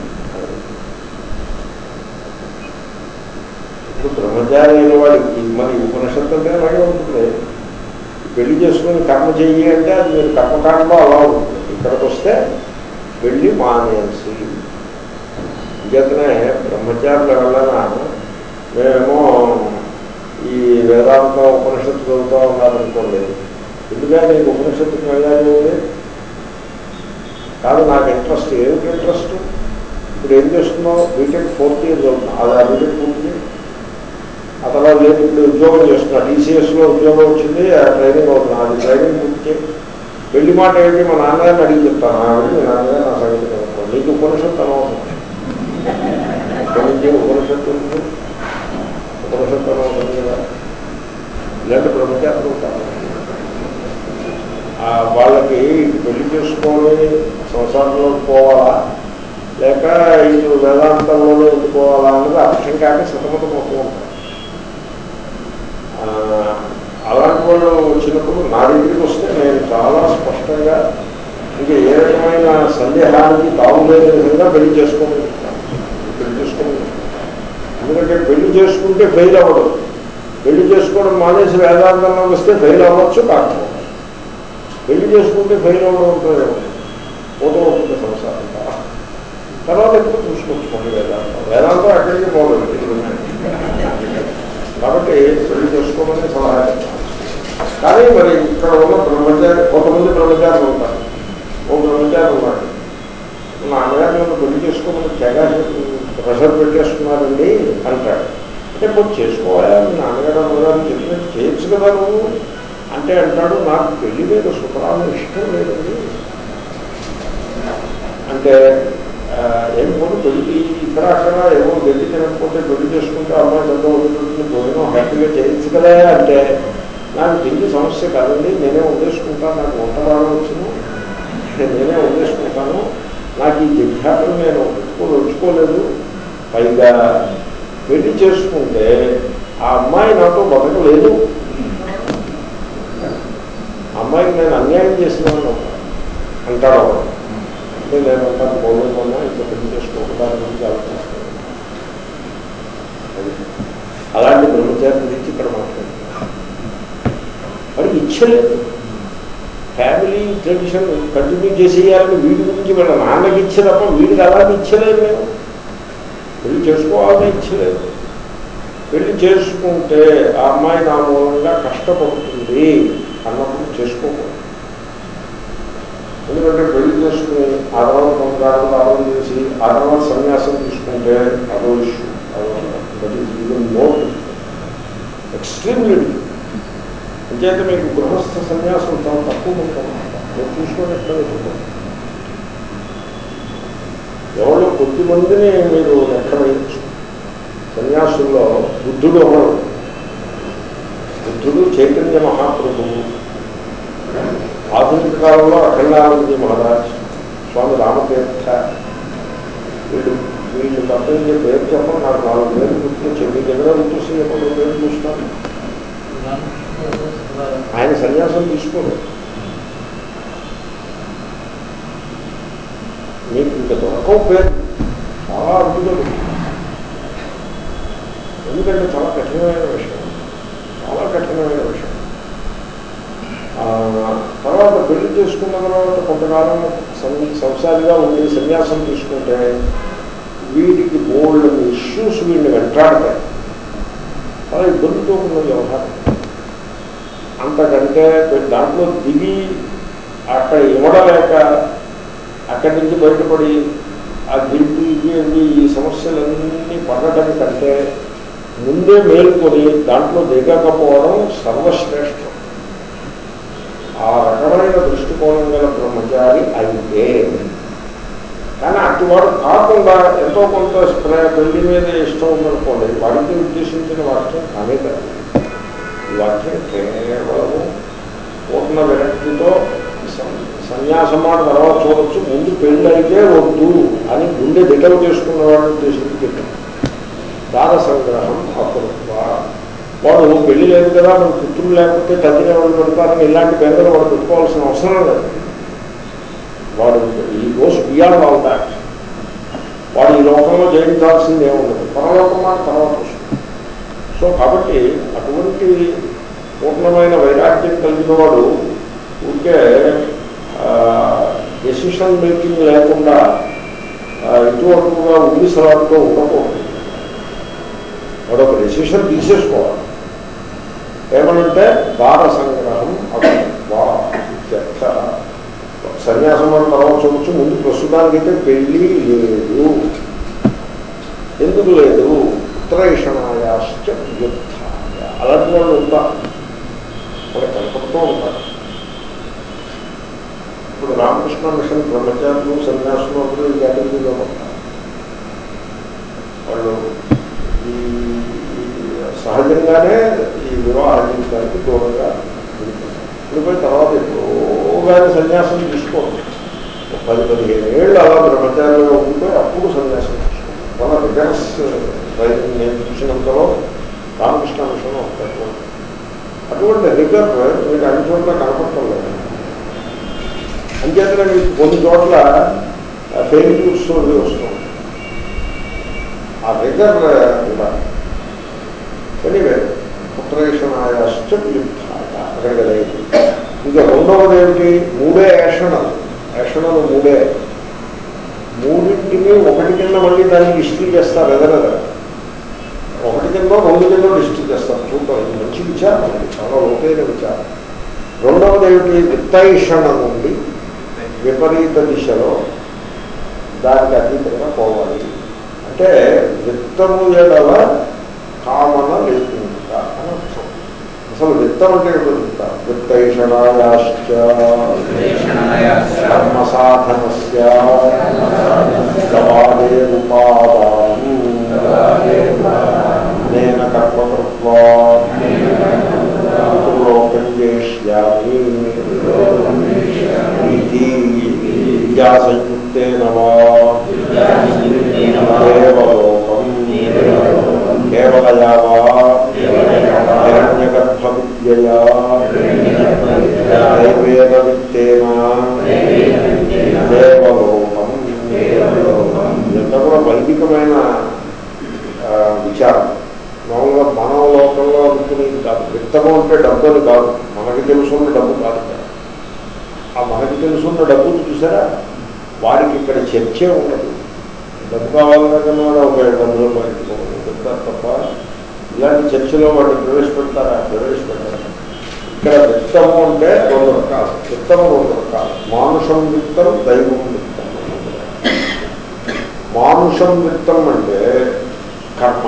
ఇప్పుడు బ్రహ్మచారి అయిన వాడికి మరి ఉపనిషత్తు అంటే అలాగే ఉంటుంది. పెళ్లి చేసుకుని కర్మ చెయ్యి అంటే అది మీరు కర్మకాండలో అలా ఉంటుంది. ఇక్కడికి వస్తే పెళ్లి మానేసి. ఇంకేతనే బ్రహ్మచారుల వలన మేమేమో ఈ వేదాంత ఉపనిషత్తు చదువుతూ ఉన్నారనుకోండి, ఎందుకంటే నీకు ఉపనిషత్తుకి వెళ్ళాలి ఉంది కాదు, నాకు ఇంట్రెస్ట్. ఏమిటి ఇంట్రెస్ట్? ఇప్పుడు ఏం చేస్తున్నావు? బీటెక్ 4th year చదువుతున్నా, అది ఆ బీటెక్ పూర్తి. ఆ తర్వాత లేదు ఇప్పుడు ఉద్యోగం చేస్తున్నా, టీసీఎస్లో ఉద్యోగం వచ్చింది, ఆ ట్రైనింగ్ అవుతున్నా, అది ట్రైనింగ్ పూర్తి. పెళ్లి మాట ఏంటి? మా నాన్నగారిని అడిగి చెప్తాను. ఆవిడ మీ నాన్నగారు నా సంగతి కనుక్కో. నీకు ఉపనిషత్తు అనవసరం. ఇక్కడి నుంచి ఉపనిషత్తు అనవసరం కదా. ఇలాంటి బ్రహ్మచారులు ఉంటారు. వాళ్ళకి పెళ్లి చేసుకొని సంసారంలో పోవాలా లేక ఇటు వేదాంతంలోనే ఉండిపోవాలా అన్నది అర్థం కాక సతమతం అవుతూ ఉంటారు. అలాంటి వాళ్ళు వచ్చినప్పుడు నా దగ్గరికి వస్తే నేను చాలా స్పష్టంగా ఇంకా ఏ రకమైన సందేహానికి తావులేని విధంగా పెళ్లి చేసుకోమని. ఎందుకంటే పెళ్లి చేసుకుంటే ఫెయిల్ అవ్వడం, పెళ్లి చేసుకోవడం మానేసి వేదాంతంలో వస్తే ఫెయిల్ అవ్వచ్చు, కాకపోవచ్చు. పెళ్లి చేసుకుంటే ఫెయిల్ అవ్వడం ఉంటుంది, పోతూ ఉంటుంది సంసారం. తర్వాత ఎప్పుడు చూసుకొచ్చుకోండి వేదాంతం అక్కడికి పోలేదు. కాబట్టి పెళ్లి చేసుకోమని సలహా. కానీ మరి ఇక్కడ ఉన్న బ్రహ్మచారి, కొంతమంది బ్రహ్మచారులు ఉంటారు. ఓ బ్రహ్మచారి ఉన్నాడు, నా అన్నగారిని పెళ్లి చేసుకోమని తెగా ప్రెషర్ పెట్టేస్తున్నారండి అంటాడు. అంటే కొంచెం చేసుకోవాలా, మీ నాన్నగారు అన్నగారిని చెప్పినట్టు చేయొచ్చు కదా నువ్వు అంటే అంటాడు, నాకు పెళ్లి మీద సుఖరాలు ఇష్టం లేదండి అంటే. ఏం పోతే పెళ్లి ఇక్కడ అక్కడ ఏమో గడ్డి తినకపోతే పెళ్లి చేసుకుంటే అమ్మాయి చదువుతుంది, భోజనం హ్యాపీగా చేయొచ్చు కదా అంటే, నాకు తిండి సమస్య కాదండి, నేనే ఉద్దేశుకుంటాను, నాకు వంట బాగా వచ్చును, నేనే ఉద్దేశుకుంటాను, నాకు ఈ జిజ్ఞాసను నేను వచ్చుకోలేదు. పైగా పెళ్లి చేసుకుంటే ఆ అమ్మాయి నాతో బతకలేదు, అమ్మాయికి నేను అన్యాయం చేసినాను అంటాడు. అంటే నేను అంటాను పోలేమన్నా ఇంకా పెళ్లి చేసుకోవడానికి గురించి ఆలోచిస్తాను. అలాంటి బ్రహ్మచారి గురించి ఇక్కడ మాట్లాడుతున్నాను. వాడికి ఇచ్చలేదు, ఫ్యామిలీ ట్రెడిషన్ కంటిన్యూ చేసేయాలని వీడి గురించి వీళ్ళ నాన్నకి ఇచ్చే తప్ప వీడికి అలాంటి ఇచ్చలేదు. మేము చేసుకోవాలని ఇచ్చలేదు. పెళ్లి చేసుకుంటే ఆ అమ్మాయి నా మూలంగా కష్టపడుతుంది అన్నప్పుడు చేసుకోకూడదు. ఎందుకంటే పెళ్లి చేసుకుని ఆ తర్వాత కొంతకాలం ఆరోగ్యం చేసి ఆ తర్వాత సన్యాసం తీసుకుంటే అదో issue, that is even more extremely. అంచేత మీకు గృహస్థ సన్యాసం చాలా తక్కువ ఉంటుందన్నమాట. మీరు చూసుకొని ఎట్లా పెట్టుకోండి. ఎవరో కొద్దిమందిని మీరు లెక్క వేయచ్చు. సన్యాసుల్లో బుద్ధుడు ఉన్నాడు. బుద్ధుడు, చైతన్య మహాప్రభువు, ఆధునిక కాలంలో అఖండానందజీ మహారాజ్, స్వామి రామతీర్థ, వీళ్ళు తప్పని పేరు చెప్పడం నాకు 4 పేరు గుర్తు. మీ దగ్గర గుర్తొస్తే ఎప్పుడు పేరు చూస్తాను. ఆయన సన్యాసం తీసుకోలేదు. మీకు ఇంకా దొరకవు పేరు, చాలా అద్భుతం. ఎందుకంటే చాలా కఠినమైన విషయం, చాలా కఠినమైన విషయం. తర్వాత పెళ్లి చేసుకున్న తర్వాత కొంతకాలం సంసారిగా ఉండి సన్యాసం తీసుకుంటే వీటికి బోల్డ్ ఇష్యూస్ వీడిని వెంటాడతాయి. చాలా ఇబ్బందితో ఉన్న వ్యవహారం. అంతకంటే దాంట్లో దిగి అక్కడ ఇవ్వడలేక అక్కడి నుంచి బయటపడి ఆ గిల్టు ఇవి ఈ సమస్యలన్నీ పడటం కంటే ముందే మేలుకొని దాంట్లో దిగకపోవడం సర్వశ్రేష్టం. ఆ రకమైన దృష్టికోణం గల బ్రహ్మచారి అయితే, కానీ అటువాడు కాకుండా ఎంతో కొంత పెళ్లి మీద ఇష్టం ఉందనుకోండి, వాడికి ఉద్దేశించిన వాక్యం కానే కాదు. ఈ వాక్యం కేవలము పూర్ణ విరక్తితో సన్యాసమాట తర్వాత చూడొచ్చు, ముందు పెళ్ళి అయితే వద్దు అని గుండె దిటలు చేసుకున్న వాడిని ఉద్దేశించి చెప్పారు. దాన సంగ్రహం అపృత్వ. వాడు పెళ్లి లేదు కదా, మన పుత్రులు లేకపోతే తగ్గిన వాళ్ళు పెడతారని ఇలాంటి బెంగలు వాడు పెట్టుకోవాల్సిన అవసరం లేదు. వాడు ఈ గోస్ బియాండ్ ఆల్ దాట్. వాడు ఈ లోకంలో జయించాల్సింది ఏముండదు, పరలోకం మాట తర్వాత వస్తుంది. సో కాబట్టి అటువంటి పూర్ణమైన వైరాగ్యం కలిగిన వాడు ఊరికే డెసిషన్ మేకింగ్ లేకుండా ఇటువటుగా ఉండి సలాడుతూ ఉండకూడదు. వాడు ఒక డెసిషన్ తీసేసుకోవాలి. ఏమనంటే దాన సంగ్రహం అపృత్వ. సన్యాసం వల్ల తర్వాత చూడొచ్చు, ముందు ప్రస్తుతానికైతే పెళ్ళి లేదు. ఎందుకు లేదు? ఉత్తరైషణాయాశ్చ యుద్ధాయ. అలాంటి వాళ్ళు ఉంటారు, వాళ్ళు కనపడుతూ ఉంటారు. ఇప్పుడు రామకృష్ణ మిషన్ బ్రహ్మచారులు సన్యాసులు అందరూ ఈ కేటగిరీలో ఉంటారు. వాళ్ళు ఈ సహజంగానే ఈ వివాహ జీవితానికి దూరంగా విడిపోయిన తర్వాత ఎక్కువగా సన్యాసం తీసుకోండి. 10-15 ఏళ్ళు అలా బ్రహ్మచారులుగా ఉండిపోయి అప్పుడు సన్యాసం తీసుకోండి. మన బిజినెస్ ట్రైనింగ్ నేను చూసినంతలో రామకృష్ణ మిషన్ ఉంటారు. అటువంటి రిగర్ మీకు అన్ని చోట్ల కనపడటం లేదు. అంచేతనే మీకు కొన్ని చోట్ల ఫెయిల్యూర్స్ వస్తుంది. ఆ రిగర్ ఉండాలి. ఎనీవే పుత్రేషణాయాశ్చ యుద్ధాయ అక్కడికి లేదు. ఇంకా రెండవది ఏమిటి? 3 ఏషణలు 3. మూడింటిని ఒకటి కింద మళ్ళీ దాన్ని డిస్ట్రిక్ట్ చేస్తారు. ఎదరదర ఒకటి కింద 2 కింద డిస్ట్రిక్ట్ చేస్తారు. చూద్దాం, ఇది మంచి విచారం, చాలా లోతైన విచారం. రెండవది ఏమిటి? విత్తైషణ నుండి విపరీత దిశలో దానికి అతీతంగా పోవాలి. అంటే విత్తము ఎడల కామన లేకుండా అని అర్థం. అసలు విత్తం అంటే చెప్తా. విత్తైషణాయాశ్చ కర్మ సాధనస్య గవాదేరుపాదాను నేన కర్మకృత్వా పితృలోకం చేష్యామి ఇది విద్యాసంయుక్తేన వా దేవలోకం కేవలయా వా హిరణ్యగర్భ విద్యయా దైవేన విత్తేన దేవలోకం. ఇదంతా కూడా వైదికమైన విచారం. మామూలుగా మన లోకంలో అనుకునేది కాదు. విత్తము అంటే డబ్బు అని కాదు, మనకి తెలుసున్న డబ్బు కాదు. ఆ మనకి తెలుసున్న డబ్బును చూసారా, వారికి ఇక్కడ చర్చే ఉండదు. డబ్బు కావాలన్నా ఒక 700 చర్చిలో వాటిని ప్రవేశపెడతారా? ప్రవేశపెడతారు. ఇక్కడ విత్తము అంటే రెండు రకాలు. విత్తము రెండు రకాలు. మానుషం విత్తం, దైవం విత్తం. మానుషం విత్తం అంటే కర్మ.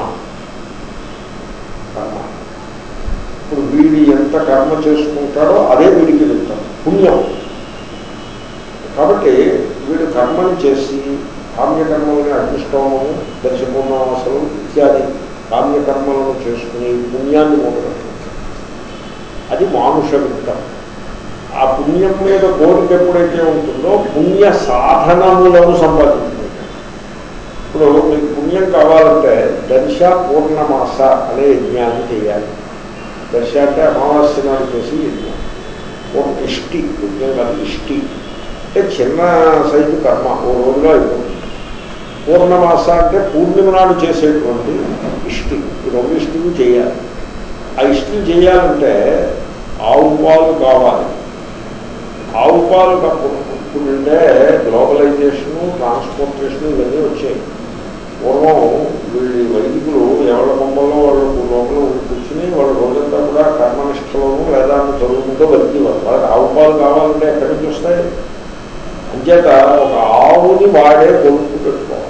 కర్మ ఇప్పుడు వీడి ఎంత కర్మ చేసుకుంటాడో అదే వీడికి విత్తం, పుణ్యం. కాబట్టి వీడు కర్మని చేసి కామ్యకర్మలని అగ్నిష్టోమము, దర్శపూర్ణవాసలు ఇత్యాది కామ్యకర్మలను చేసుకుని పుణ్యాన్ని పొందడం, అది మానుష విత్తం. ఆ పుణ్యం మీద కోరిక ఎప్పుడైతే ఉంటుందో పుణ్య సాధనములను సంపాదించింది. ఇప్పుడు మీకు పుణ్యం కావాలంటే దర్శ పూర్ణమాస అనే యజ్ఞాన్ని చేయాలి. దర్శ అంటే అమావాస్య నాడు చేసి యజ్ఞం. ఇష్టి యజ్ఞం కాదు, ఇష్టి అంటే చిన్న సైజు కర్మ, ఓ రోజులో అయిపోతుంది. పూర్ణమాస అంటే పూర్ణిమ నాడు చేసేటువంటి ఇష్టి. ఈ రెండు ఇష్టిలు చేయాలి. ఆ ఇష్టిలు చేయాలంటే ఆవు పాలు కావాలి. ఆవు పాలు ఇప్పుడంటే గ్లోబలైజేషను, ట్రాన్స్పోర్టేషను ఇవన్నీ వచ్చాయి. పూర్వం వీళ్ళు వైదికులు ఎవరి బొమ్మల్లో వాళ్ళు లోపల కూర్చుని వాళ్ళ రోజంతా కూడా కర్మనిష్టలోనూ వేదాన్ని చదువుకుంటూ బతికేవారు. వాళ్ళకి ఆవు పాలు కావాలంటే ఎక్కడి నుంచి వస్తాయి? అంచేత ఒక ఆవుని వాడే కొనుక్కు పెట్టుకోవాలి.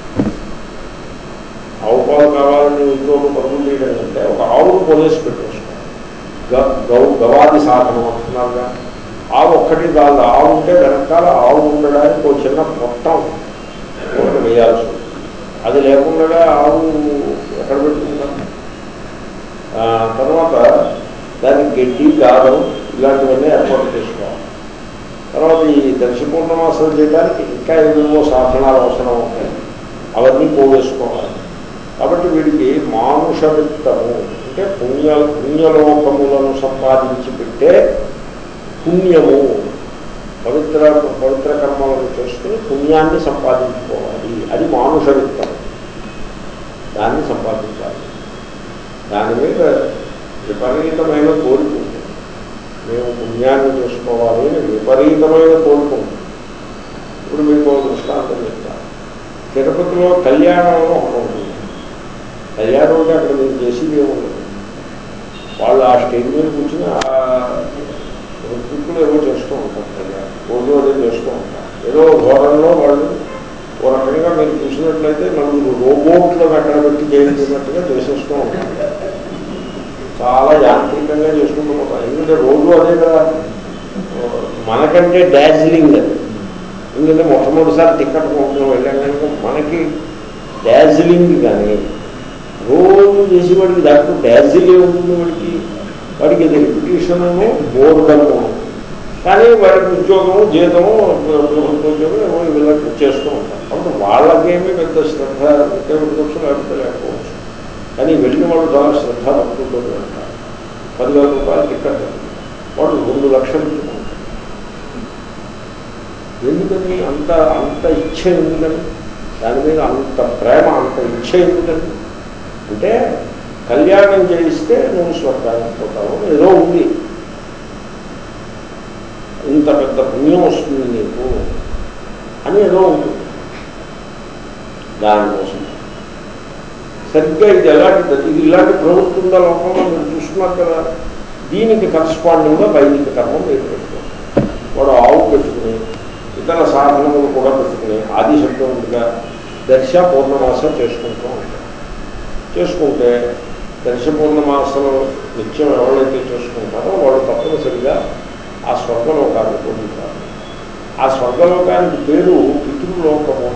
ఆవు పాలు కావాలని ఇంట్లో పరుగులు చేయడం అంటే ఒక ఆవును కొనేసి పెట్టేసుకోవాలి. గవాది సాధనం అంటున్నారుగా. ఆవు ఒక్కటి కాదు, ఆవు ఉంటే వెనకాల ఆవు ఉండడానికి ఒక చిన్న మొత్తం ఒకటి వేయాల్సి ఉంటుంది. అది లేకుండా ఆవు ఎక్కడ పెట్టుకుంటాం? తర్వాత దానికి గడ్డి, గారం ఇలాంటివన్నీ ఏర్పాటు చేసుకోవాలి. తర్వాత ఈ దర్శపూర్ణమాసం చేయడానికి ఇంకా ఏమేమో సాధనాలు అవసరం ఉంటాయి, అవన్నీ పోవేసుకోవాలి. కాబట్టి వీడికి మానుష విత్తము అంటే పుణ్యలోకములను సంపాదించి పెట్టే పుణ్యము, పవిత్ర కర్మలను చేసుకుని పుణ్యాన్ని సంపాదించుకోవాలి. అది మానుష విత్తం. దాన్ని సంపాదించాలి. దాని మీద విపరీతమైన కోరిక ఉంటుంది. మేము పుణ్యాన్ని చేసుకోవాలి అని విపరీతమైన కోరిక ఉంటుంది. ఇప్పుడు మీకు దృష్టాంతం చెప్తాను. తిరుపతిలో కళ్యాణం ఒకటి ఉంటుంది. కళ్యాణం అంటే అక్కడ మీరు చేసేది ఏముండదు. వాళ్ళు ఆ స్టేజ్ మీద కూర్చుని రుక్కులు ఏవో చేస్తూ ఉంటారు. కళ్యాణం రోజు అదే చేస్తూ ఉంటారు. ఏదో ఘోరంలో వాళ్ళు ఓ రకంగా మీరు చూసినట్లయితే నలుగురు రోబోట్లను అక్కడ పెట్టి చేయించినట్టుగా చేసేస్తూ ఉంటారు. చాలా యాంత్రికంగా చేసుకుంటూ పోతాం. ఎందుకంటే రోజు అదే కదా, మనకంటే డార్జిలింగ్ అది. ఎందుకంటే మొట్టమొదటిసారి టికెట్ కొనుక్కుని వెళ్ళాం కనుక మనకి డార్జిలింగ్ కానీ రోజు చేసి వాడికి దాంట్లో డార్జిలింగ్ ఉంటుంది. వాడికి ఇది రిపిటేషను, బోర్డము. కానీ వాడికి ఉద్యోగము, జీతము, ప్రభుత్వ ఉద్యోగం వీళ్ళకి చేస్తూ ఉంటారు. కాబట్టి వాళ్ళకేమీ పెద్ద శ్రద్ధ ఉండవచ్చు, లేకపోతే లేకపోవచ్చు. కానీ వెళ్ళిన వాళ్ళు చాలా శ్రద్ధ భక్తులతో వెళ్తారు. 10,000 రూపాయలు టికెట్, వాడు 2 లక్షలు ఇచ్చుకుంటారు. ఎందుకని అంత ఇచ్చ ఎందుకని? దాని మీద అంత ప్రేమ, అంత ఇచ్చ ఎందుకని అంటే కళ్యాణం చేయిస్తే నువ్వు స్వర్గానికి పోతావు, ఏదో ఉంది, ఇంత పెద్ద పుణ్యం వస్తుంది నీకు అని ఏదో ఉంటుంది. దానికోసం సరిగ్గా ఇది ఎలాంటిది? ఇది ఇలాంటి ప్రవృత్తి లోకంలో మీరు చూస్తున్నారు కదా. దీనికి కరస్పాండింగ్గా వైదిక కర్మం మీరు పెట్టుకోండి. వాడు ఆవు పెట్టుకుని ఇతర సాధనములు కూడా పెట్టుకుని ఆది శబ్దం ఉందిగా దర్శ పూర్ణమాస చేసుకుంటూ ఉంటారు. చేసుకుంటే దర్శ పూర్ణమాసలో నిత్యం ఎవరైతే చేసుకుంటారో వాళ్ళు తప్పనిసరిగా ఆ స్వర్గలోకాన్ని పొందుతారు. ఆ స్వర్గలోకానికి పేరు పితృలోకము.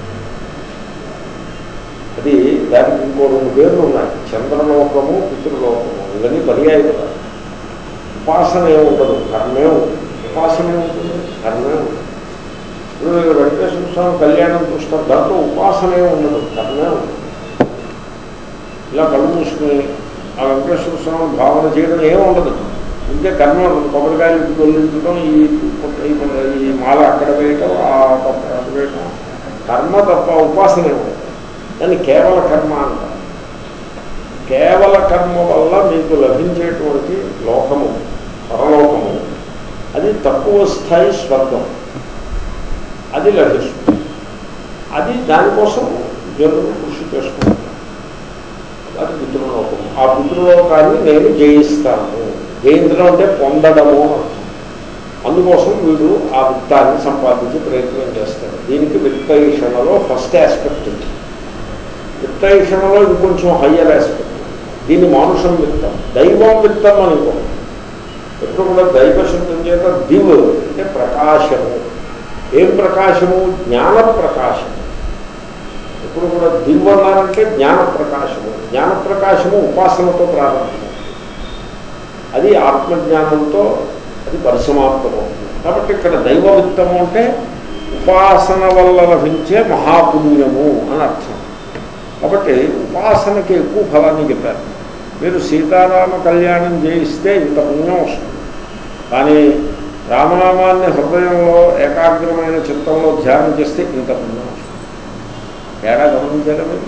అది దానికి ఇంకో 2 పేర్లు ఉన్నాయి. చంద్రలోకము, పితృలోకము. ఇవన్నీ పర్యాయ కదా. ఉపాసన ఏముండదు, కర్మే ఉంటుంది. ఉపాసన ఏముంటుంది, కర్మే ఉంటుంది. ఇప్పుడు వెంకటేశ్వర స్వామి కళ్యాణం చూస్తారు, దాంట్లో ఉపాసన ఏముండదు, కర్మే ఉంటుంది. ఇలా కళ్ళు మూసుకుని ఆ వెంకటేశ్వర స్వామి భావన చేయడం ఏముండదు, ఇంకే కర్మ ఉండదు. కొబ్బరికాయలు తొలగించడం, ఈ మాల అక్కడ వేయటం, ఆ అక్కడ వేయటం, కర్మ తప్ప ఉపాసన ఏముండదు. దాన్ని కేవల కర్మ అంటారు. కేవల కర్మ వల్ల మీకు లభించేటువంటి లోకము, పరలోకము, అది తక్కువ స్థాయి స్వర్గం, అది లభిస్తుంది. అది దానికోసం జనులు కృషి చేసుకుంటారు. అది పితృలోకము. ఆ ఆ పితృలోకాన్ని నేను జయిస్తాను. జయించడం అంటే పొందడము అని అర్థం. అందుకోసం వీడు ఆ విత్తాన్ని సంపాదించి ప్రయత్నం చేస్తాడు. దీనికి విత్తయిషణలో ఫస్ట్ ఆస్పెక్ట్ ఉంది. విత్తయిషణలో ఇది కొంచెం హయ్యర్ ఆస్పెక్ట్. దీన్ని మానుషం విత్తం, దైవం విత్తం అనుకో. ఎప్పుడు కూడా దైవ శబ్దం చేత దివ్ అంటే ప్రకాశము. ఏం ప్రకాశము? జ్ఞాన ప్రకాశము. ఎప్పుడు కూడా దివ్ అన్నారంటే జ్ఞాన ప్రకాశము. జ్ఞాన ప్రకాశము ఉపాసనతో ప్రారంభం. అది ఆత్మజ్ఞానంతో అది పరిసమాప్తమవుతుంది. కాబట్టి ఇక్కడ దైవ విత్తము అంటే ఉపాసన వల్ల లభించే మహాపుణ్యము అని అర్థం. కాబట్టి ఉపాసనకి ఎక్కువ ఫలాన్ని చెప్పారు. మీరు సీతారామ కళ్యాణం చేయిస్తే ఇంత పుణ్యం వస్తుంది. కానీ రామనామాన్ని హృదయంలో ఏకాగ్రమైన చిత్తంలో ధ్యానం చేస్తే ఇంత పుణ్యం వస్తుంది. తేడా గమనించారా మీరు?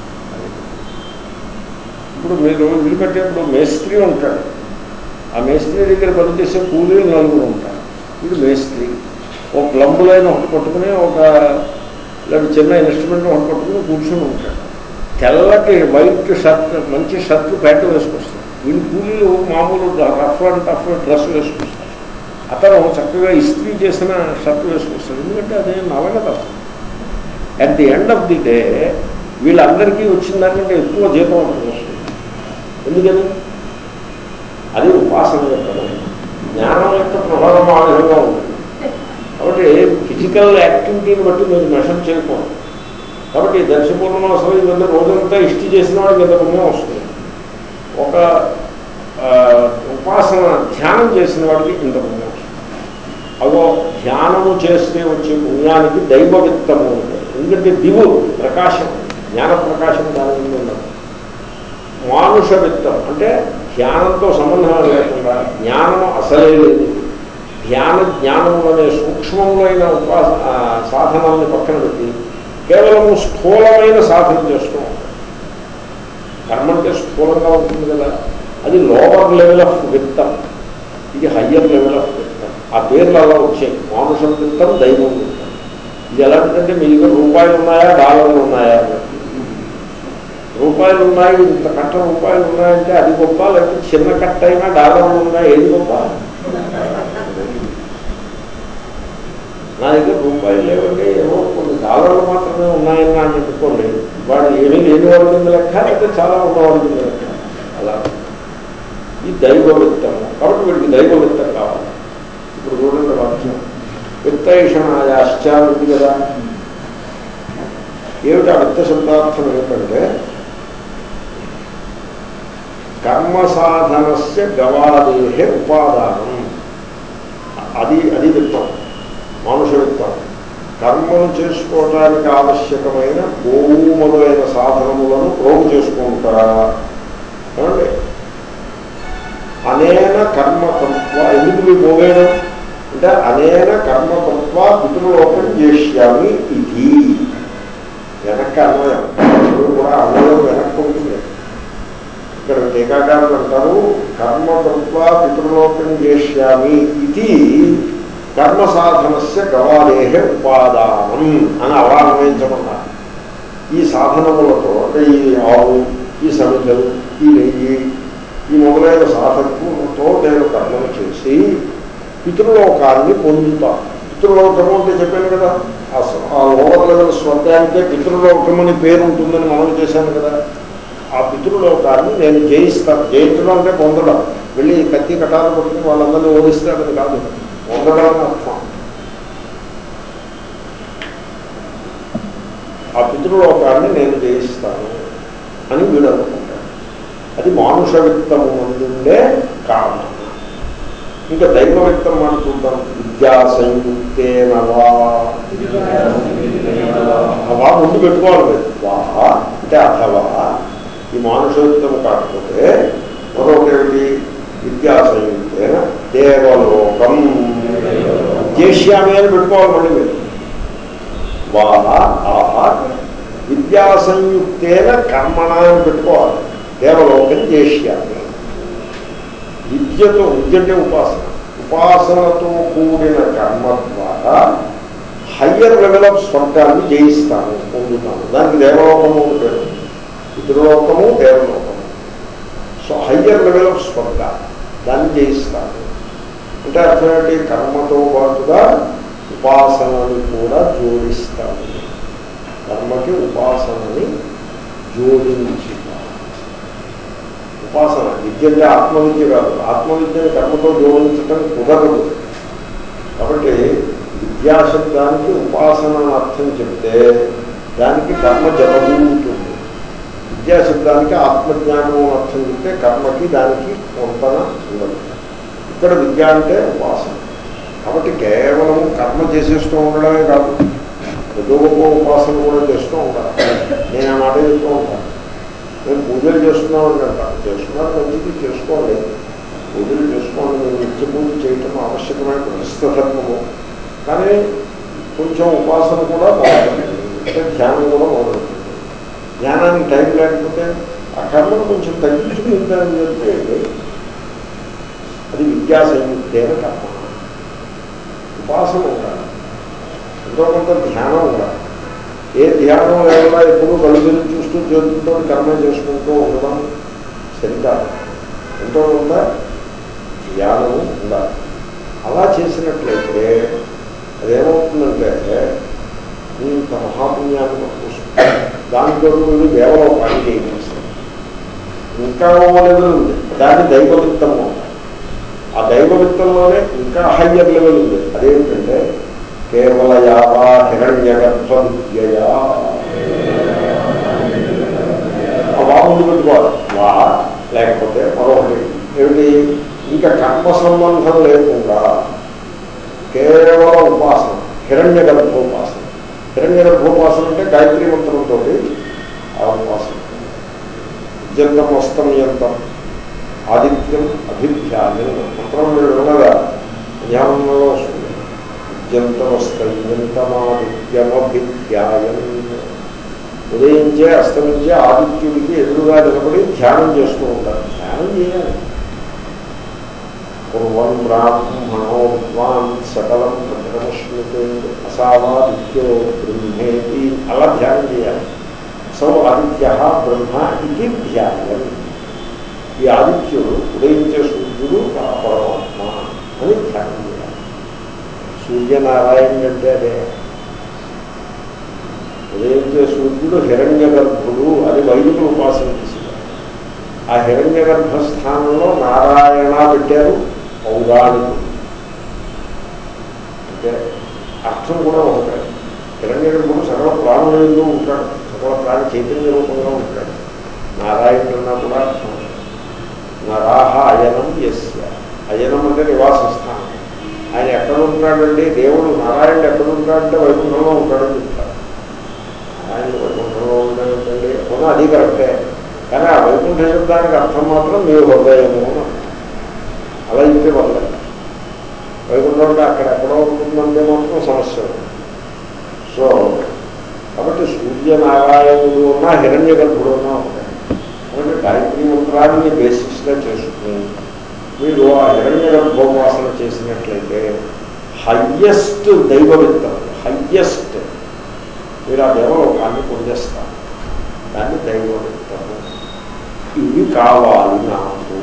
ఇప్పుడు మీరు ఇల్లు కట్టేప్పుడు మేస్త్రి ఉంటాడు. ఆ మేస్త్రి దగ్గర పనిచేసే కూలీలు 4 ఉంటారు. ఇది మేస్త్రి. ఒక ప్లంబులైన ఒకటి పట్టుకుని లేదా చిన్న ఇన్స్ట్రుమెంట్ ఒకటి పట్టుకుని కూర్చొని ఉంటాడు. తెల్లటి వైట్ షర్ట్, మంచి షర్టు ప్యాంటు వేసుకొస్తాడు. వీళ్ళు కూలీలు మామూలు రఫ్ అండ్ టఫ్ డ్రెస్ వేసుకొస్తారు. అతను చక్కగా ఇస్త్రీ చేసిన షర్టు వేసుకొస్తాడు. ఎందుకంటే అదే నవగత. At the end of the day వీళ్ళందరికీ వచ్చిన దానికంటే ఎక్కువ జీతం అతను వస్తుంది. ఎందుకని? అది ఉపాసన యొక్క జ్ఞానం యొక్క ప్రభావం ఆ విధంగా ఉంటుంది. కాబట్టి ఫిజికల్ యాక్టివిటీని బట్టి మీరు మెషర్ చేయకూడదు. కాబట్టి దర్శపూర్ణమాసం ఇవన్నీ రోజంతా ఇష్టి చేసిన వాడికి ఎంత పుణ్యం వస్తుంది. ఒక ఉపాసన ధ్యానం చేసిన వాడికి ఇంత పుణ్యం వస్తుంది. అదో ధ్యానము చేస్తే వచ్చే పుణ్యానికి దైవ విత్తము ఉంటుంది. ఎందుకంటే దివు ప్రకాశం, జ్ఞాన ప్రకాశం దాని మీద ఉండదు. మానుష విత్తం అంటే ధ్యానంతో సంబంధం లేకుండా జ్ఞానము అసలే లేదు. జ్ఞానము అనే సూక్ష్మములైన సాధనాన్ని పక్కన పెట్టి కేవలము స్థూలమైన సాధన చేస్తూ ఉంటాం. కర్మ అంటే స్థూలంగా ఉంటుంది కదా, అది లోవర్ లెవెల్ ఆఫ్ విత్తం, ఇది హయ్యర్ లెవెల్ ఆఫ్ విత్తం. ఆ పేర్లు అలా వచ్చాయి. మానుషం విత్తం, దైవం విత్తం. ఇది ఎలాంటిదంటే మీ దగ్గర రూపాయలు ఉన్నాయా, డాలర్లు ఉన్నాయా? రూపాయలు ఉన్నాయి, ఇంత కట్ట రూపాయలు ఉన్నాయంటే అది గొప్ప, లేకపోతే చిన్న కట్ట అయినా డాలర్లు ఉన్నాయి, ఏది గొప్ప? నా దగ్గర రూపాయలు లేవంటే ఏమో కొన్ని డాలర్లు మాత్రమే ఉన్నాయని అని చెప్పుకోండి. వాడు ఏమీ లేని వాడి కింద లెక్క, అయితే చాలా ఉన్నవాడి కింద లెక్క. అలా ఈ దైవ విత్తము. కాబట్టి వీడికి దైవ విత్తం కావాలి. ఇప్పుడు చూడండి వాక్యం, విత్తైషణాయాశ్చ ఉంది కదా. ఏమిటి ఆ విత్త శబ్దార్థం? ఏంటంటే కర్మ సాధనస్య గవాదేహే ఉపాదానం. అది విత్తం, మానుష విత్తం. కర్మను చేసుకోవడానికి ఆవశ్యకమైన గోములైన సాధనములను ప్రోగు చేసుకుంటారా ఏమండి? అనేన కర్మతత్వ. ఎందుకు మీరు పోవేయడం అంటే అనేన కర్మతత్వ పితృలోకం చేష్యామి ఇది వెనక్కి అన్వయం. కూడా అన్వయం వెనక్కి ఉంటుంది. ఇక్కడ టీకాకారులు అంటారు కర్మతత్వ పితృలోకం చేష్యామి ఇది కర్మ సాధనస్య గవాదేహ ఉపాదానం అని అవాన్వయించమన్నారు. ఈ సాధనములతో అంటే ఈ ఆవు, ఈ సమితలు, ఈ నెయ్యి, ఈ మొదలైన సాధనములతో నేను కర్మను చేసి పితృలోకాన్ని పొందుతాను. పితృలోకము అంటే చెప్పాను కదా, ఆ లోవర్ లెవెల్ స్వర్గానికే పితృలోకమని పేరు ఉంటుందని మనం చేశాను కదా. ఆ పితృలోకాన్ని నేను జయిస్తాను. జయించడం అంటే పొందడం. వెళ్ళి కత్తి కటాలు పట్టుకుని వాళ్ళందరినీ ఓడిస్తాడని కాదు, పొందడం అని అర్థం. ఆ పితృలోకాన్ని నేను జయిస్తాను అని వీడు అనుకుంటాడు. అది మానుష విత్తము అందుండే కారణం. ఇంకా దైవ విత్తం మనం చూద్దాం. విద్యా సంయుక్తేనవా, అవా ముందు పెట్టుకోవాలి లేదు. వా అంటే అథవా. ఈ మానుష విత్తము కాకపోతే మరొకటి విద్యా సంయుక్తేన దేవలోకం చేష్యామి అని పెట్టుకోవాలి మళ్ళీ మీరు. వా ఆ విద్యా సంయుక్తేన కర్మణ అని పెట్టుకోవాలి. దేవలోకం చేష్యామి. విద్య అంటే ఉపాసన. ఉపాసనతో కూడిన కర్మ ద్వారా హయ్యర్ లెవెల్ ఆఫ్ స్వర్గాన్ని జయిస్తాను, పొందుతాను. దానికి దేవలోకము పేరు. పితృలోకము, దేవలోకము. జయిస్తాను అంటే అర్థం ఏంటి? కర్మతో పాటుగా ఉపాసనని కూడా జోడిస్తాను. కర్మకి ఉపాసనని జోడించి ఉపాసన విద్య అంటే ఆత్మవిద్య కాదు. ఆత్మవిద్యని కర్మతో జోడించటం కుదరదు. కాబట్టి విద్యాశబ్దానికి ఉపాసన అర్థం చెప్తే దానికి కర్మ జరుగుతుంది. విద్యాశబ్దానికి ఆత్మజ్ఞానం అర్థం చెప్తే కర్మకి దానికి పొంతన ఉండదు. ఇక్కడ విద్య అంటే ఉపాసన. కాబట్టి కేవలం కర్మ చేసేస్తూ ఉండడమే కాదు, ఏదో గొప్ప ఉపాసన కూడా చేస్తూ ఉంటాను. నేను ఆ మాట చెప్తూ ఉంటాను. నేను పూజలు చేస్తున్నామని అంటాను. చేస్తున్నారు, మంచిది, చేసుకోండి, పూజలు చేసుకోండి. నేను నిత్య పూజ చేయటం ఆవశ్యకమైన ప్రస్తుతత్వము. కానీ కొంచెం ఉపాసన కూడా బాగుంటుంది, అంటే ధ్యానం కూడా బాగుంటుంది. ధ్యానానికి టైం లేకపోతే ఆ కర్మను కొంచెం తగ్గించుకుంటానని చెప్తే అది విద్యా సంయుక్తైన కర్మ. ఉపాసన ఉండాలి, ఎంతో కొంత ధ్యానం ఉండాలి. ఏ ధ్యానం లేకుండా ఎప్పుడూ కలుగుని చూస్తూ చేతులతో కర్మ చేసుకుంటూ ఉండడం సరికాదు. ఎంతో కొంత ధ్యానం ఉండాలి. అలా చేసినట్లయితే అదేమవుతుందంటే ఇంత మహాపుణ్యాన్ని వస్తుంది. దానితో మీరు కేవలం పని చేయించాలి. ఇంకా లెవెల్ ఉంది, దాన్ని దైవవిత్తము ఉంటాయి. ఆ దైవవిత్తంలోనే ఇంకా హయ్యర్ లెవెల్ ఉంది. అదేమిటంటే కేవల యావా హిరణ్యగర్భ విద్యయా. ఆ వాముందు పెట్టుకోవాలి, వా లేకపోతే మరొకటి ఏమిటి, ఇంకా కర్మ సంబంధం లేకుండా కేవలం ఉపాసన, హిరణ్య గర్భోపాసన. హిరణ్య గర్భోపాసన అంటే గాయత్రీ మంత్రంతో ఆ ఉపాసన. జంతం అస్తమయంతం ఆదిత్యం అభిధ్యాయం మంత్రం మీరు వినగా జ్ఞానంలో వస్తుంది. జంతమస్తమదిత్యమభిధ్యాయం. ఉదయించే అస్తమించే ఆదిత్యుడికి ఎదురుగా నిలబడి ధ్యానం చేస్తూ ఉంటారు. ధ్యానం చేయాలి. పూర్వం బ్రాహ్మణో విద్వాన్ సకలం భద్రమశ్నుతే అసావాదిత్యో బ్రహ్మేతి. అలా ధ్యానం చేయాలి. సౌ ఆదిత్య బ్రహ్మ ఇది ధ్యానం. ఈ ఆదిత్యుడు ఉదయించే సూర్యుడు పరమాత్మ అని ధ్యానం చేయాలి. సూర్యనారాయణ అంటే అదే. ఉదయించే సూర్యుడు హిరణ్య గర్భుడు అని వైదికులు ఉపాసన చేశారు. ఆ హిరణ్య గర్భస్థానంలో నారాయణ పెట్టారు పౌరాణికులు. అంటే అర్థం కూడా ఉంటాడు. హిరణ్య గర్భుడు సకల ప్రాణులందు ఉంటాడు, సకల ప్రాణి చైతన్య రూపంగా ఉంటాడు. నారాయణున్నా కూడా అర్థం. నరాహ అయనం యస్య. అయనం అంటే నివాస స్థానం. ఆయన ఎక్కడ ఉంటాడండి? దేవుడు నారాయణుడు ఎక్కడ ఉంటాడంటే వైకుంఠంలో ఉంటాడని చెప్తారు. ఆయన వైకుంఠంలో ఉంటాడంటే అవునా, అది కరెక్టే. కానీ ఆ వైకుంఠ శబ్దానికి అర్థం మాత్రం మీ హృదయము. అలా చెప్తే వల్ల వైకుంఠం అంటే అక్కడెక్కడో ఉంటుందంటే మాత్రం సమస్య. సో కాబట్టి సూర్యనారాయణుడు ఉన్నా హిరణ్య గర్భుడు ఉన్నా ఉంటాయి. కాబట్టి గాయత్రీ మంత్రాన్ని బేసిక్స్గా చేసుకుని మీరు ఆ హిరణ్య గర్భోపాసన చేసినట్లయితే హయ్యెస్ట్ దైవవిత్తం, హయ్యెస్ట్ మీరు ఆ దేవలోకాన్ని పొందేస్తారు. దాన్ని దైవవిత్తము. ఇవి కావాలి నాకు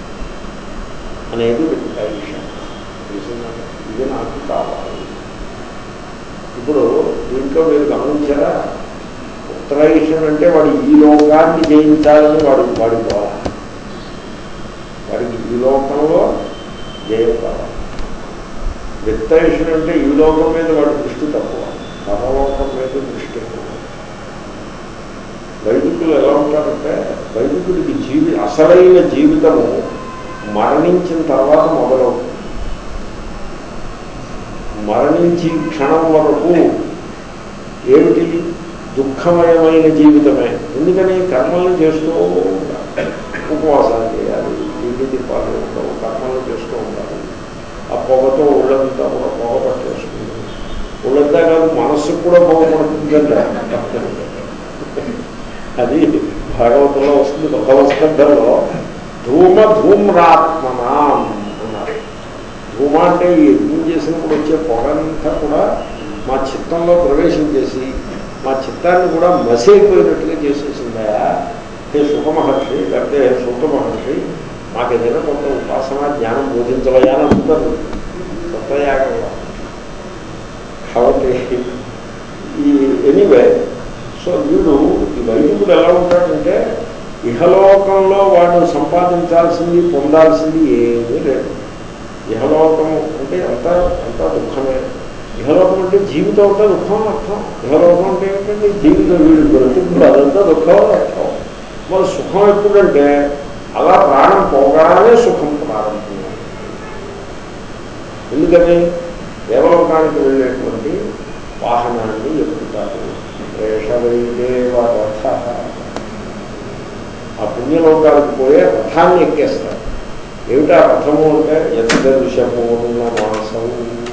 అనేది విషయం తెలిసిందండి. ఇది నాకు కావాలి. ఇప్పుడు దీంట్లో మీరు గమనించారా, ఉత్తరాయిషన్ అంటే వాడు ఈ లోకాన్ని జయించాలని వాడికి కావాలి. వాడికి ఈ లోకంలో జయం కావాలి. విత్తయుషన్ అంటే ఈ లోకం మీద వాడి దృష్టి తక్కువ, పరలోకం మీద దృష్టి ఎక్కువ. వైదికులు ఎలా ఉంటారంటే వైదికుడికి అసలైన జీవితము మరణించిన తర్వాత మొదలవుతుంది. మరణించి క్షణం వరకు ఏమిటి? దుఃఖమయమైన జీవితమే. ఎందుకని? కర్మల్ని చేస్తూ ఉండాలి, ఉపవాసాలు చేయాలి, ఇంటి తిప్పాలి, కర్మలు చేస్తూ ఉండాలి. ఆ పొగతో ఒళ్ళంతా కూడా పొగ పట్టేస్తుంది. ఒళ్ళంతా కాదు, మనస్సుకు కూడా పొగ పడుతుందంటే అది భాగవతంలో వస్తుంది. భగవస్కంధంలో ధూమ్రాత్మనాం అన్నారు. ధూమ అంటే ఈ యజ్ఞం చేసినప్పుడు వచ్చే పొగంతా కూడా మా చిత్తంలో ప్రవేశం చేసి మా చిత్తాన్ని కూడా మసైపోయినట్టుగా చేసేసిందా. హే సుఖ మహర్షి లేకపోతే హే సూత మహర్షి, మాకు ఏదైనా కొంత ఉపాసన జ్ఞానం బోధించవయా అని అనుకుంటారు తత్వయాగంలో. కాబట్టి ఈ ఎనీవే, సో వీడు ఈ వైదికుడు ఎలా ఉంటాడంటే ఇహలోకంలో వాడు సంపాదించాల్సింది పొందాల్సింది ఏమీ లేదు. ఇహలోకం అంటే అంతా దుఃఖమే. ఇహలోకం అంటే జీవితం అంతా దుఃఖం అర్థం. ఇహలోకం అంటే ఏంటంటే జీవితం వీడు బ్రతుకులు అదంతా దుఃఖం అర్థం. మరి సుఖం ఎప్పుడంటే అలా ప్రాణం పోగానే సుఖం ప్రారంభం. ఎందుకని దేవలోకానికి వెళ్ళేటువంటి వాహనాన్ని ఎక్కుతారు. రేషవైదేవరథ, ఆ పుణ్యలోకాలకు పోయే రథాన్ని ఎక్కేస్తారు. ఏమిటా రథము అంటే యథదృశపూర్ణమాసం.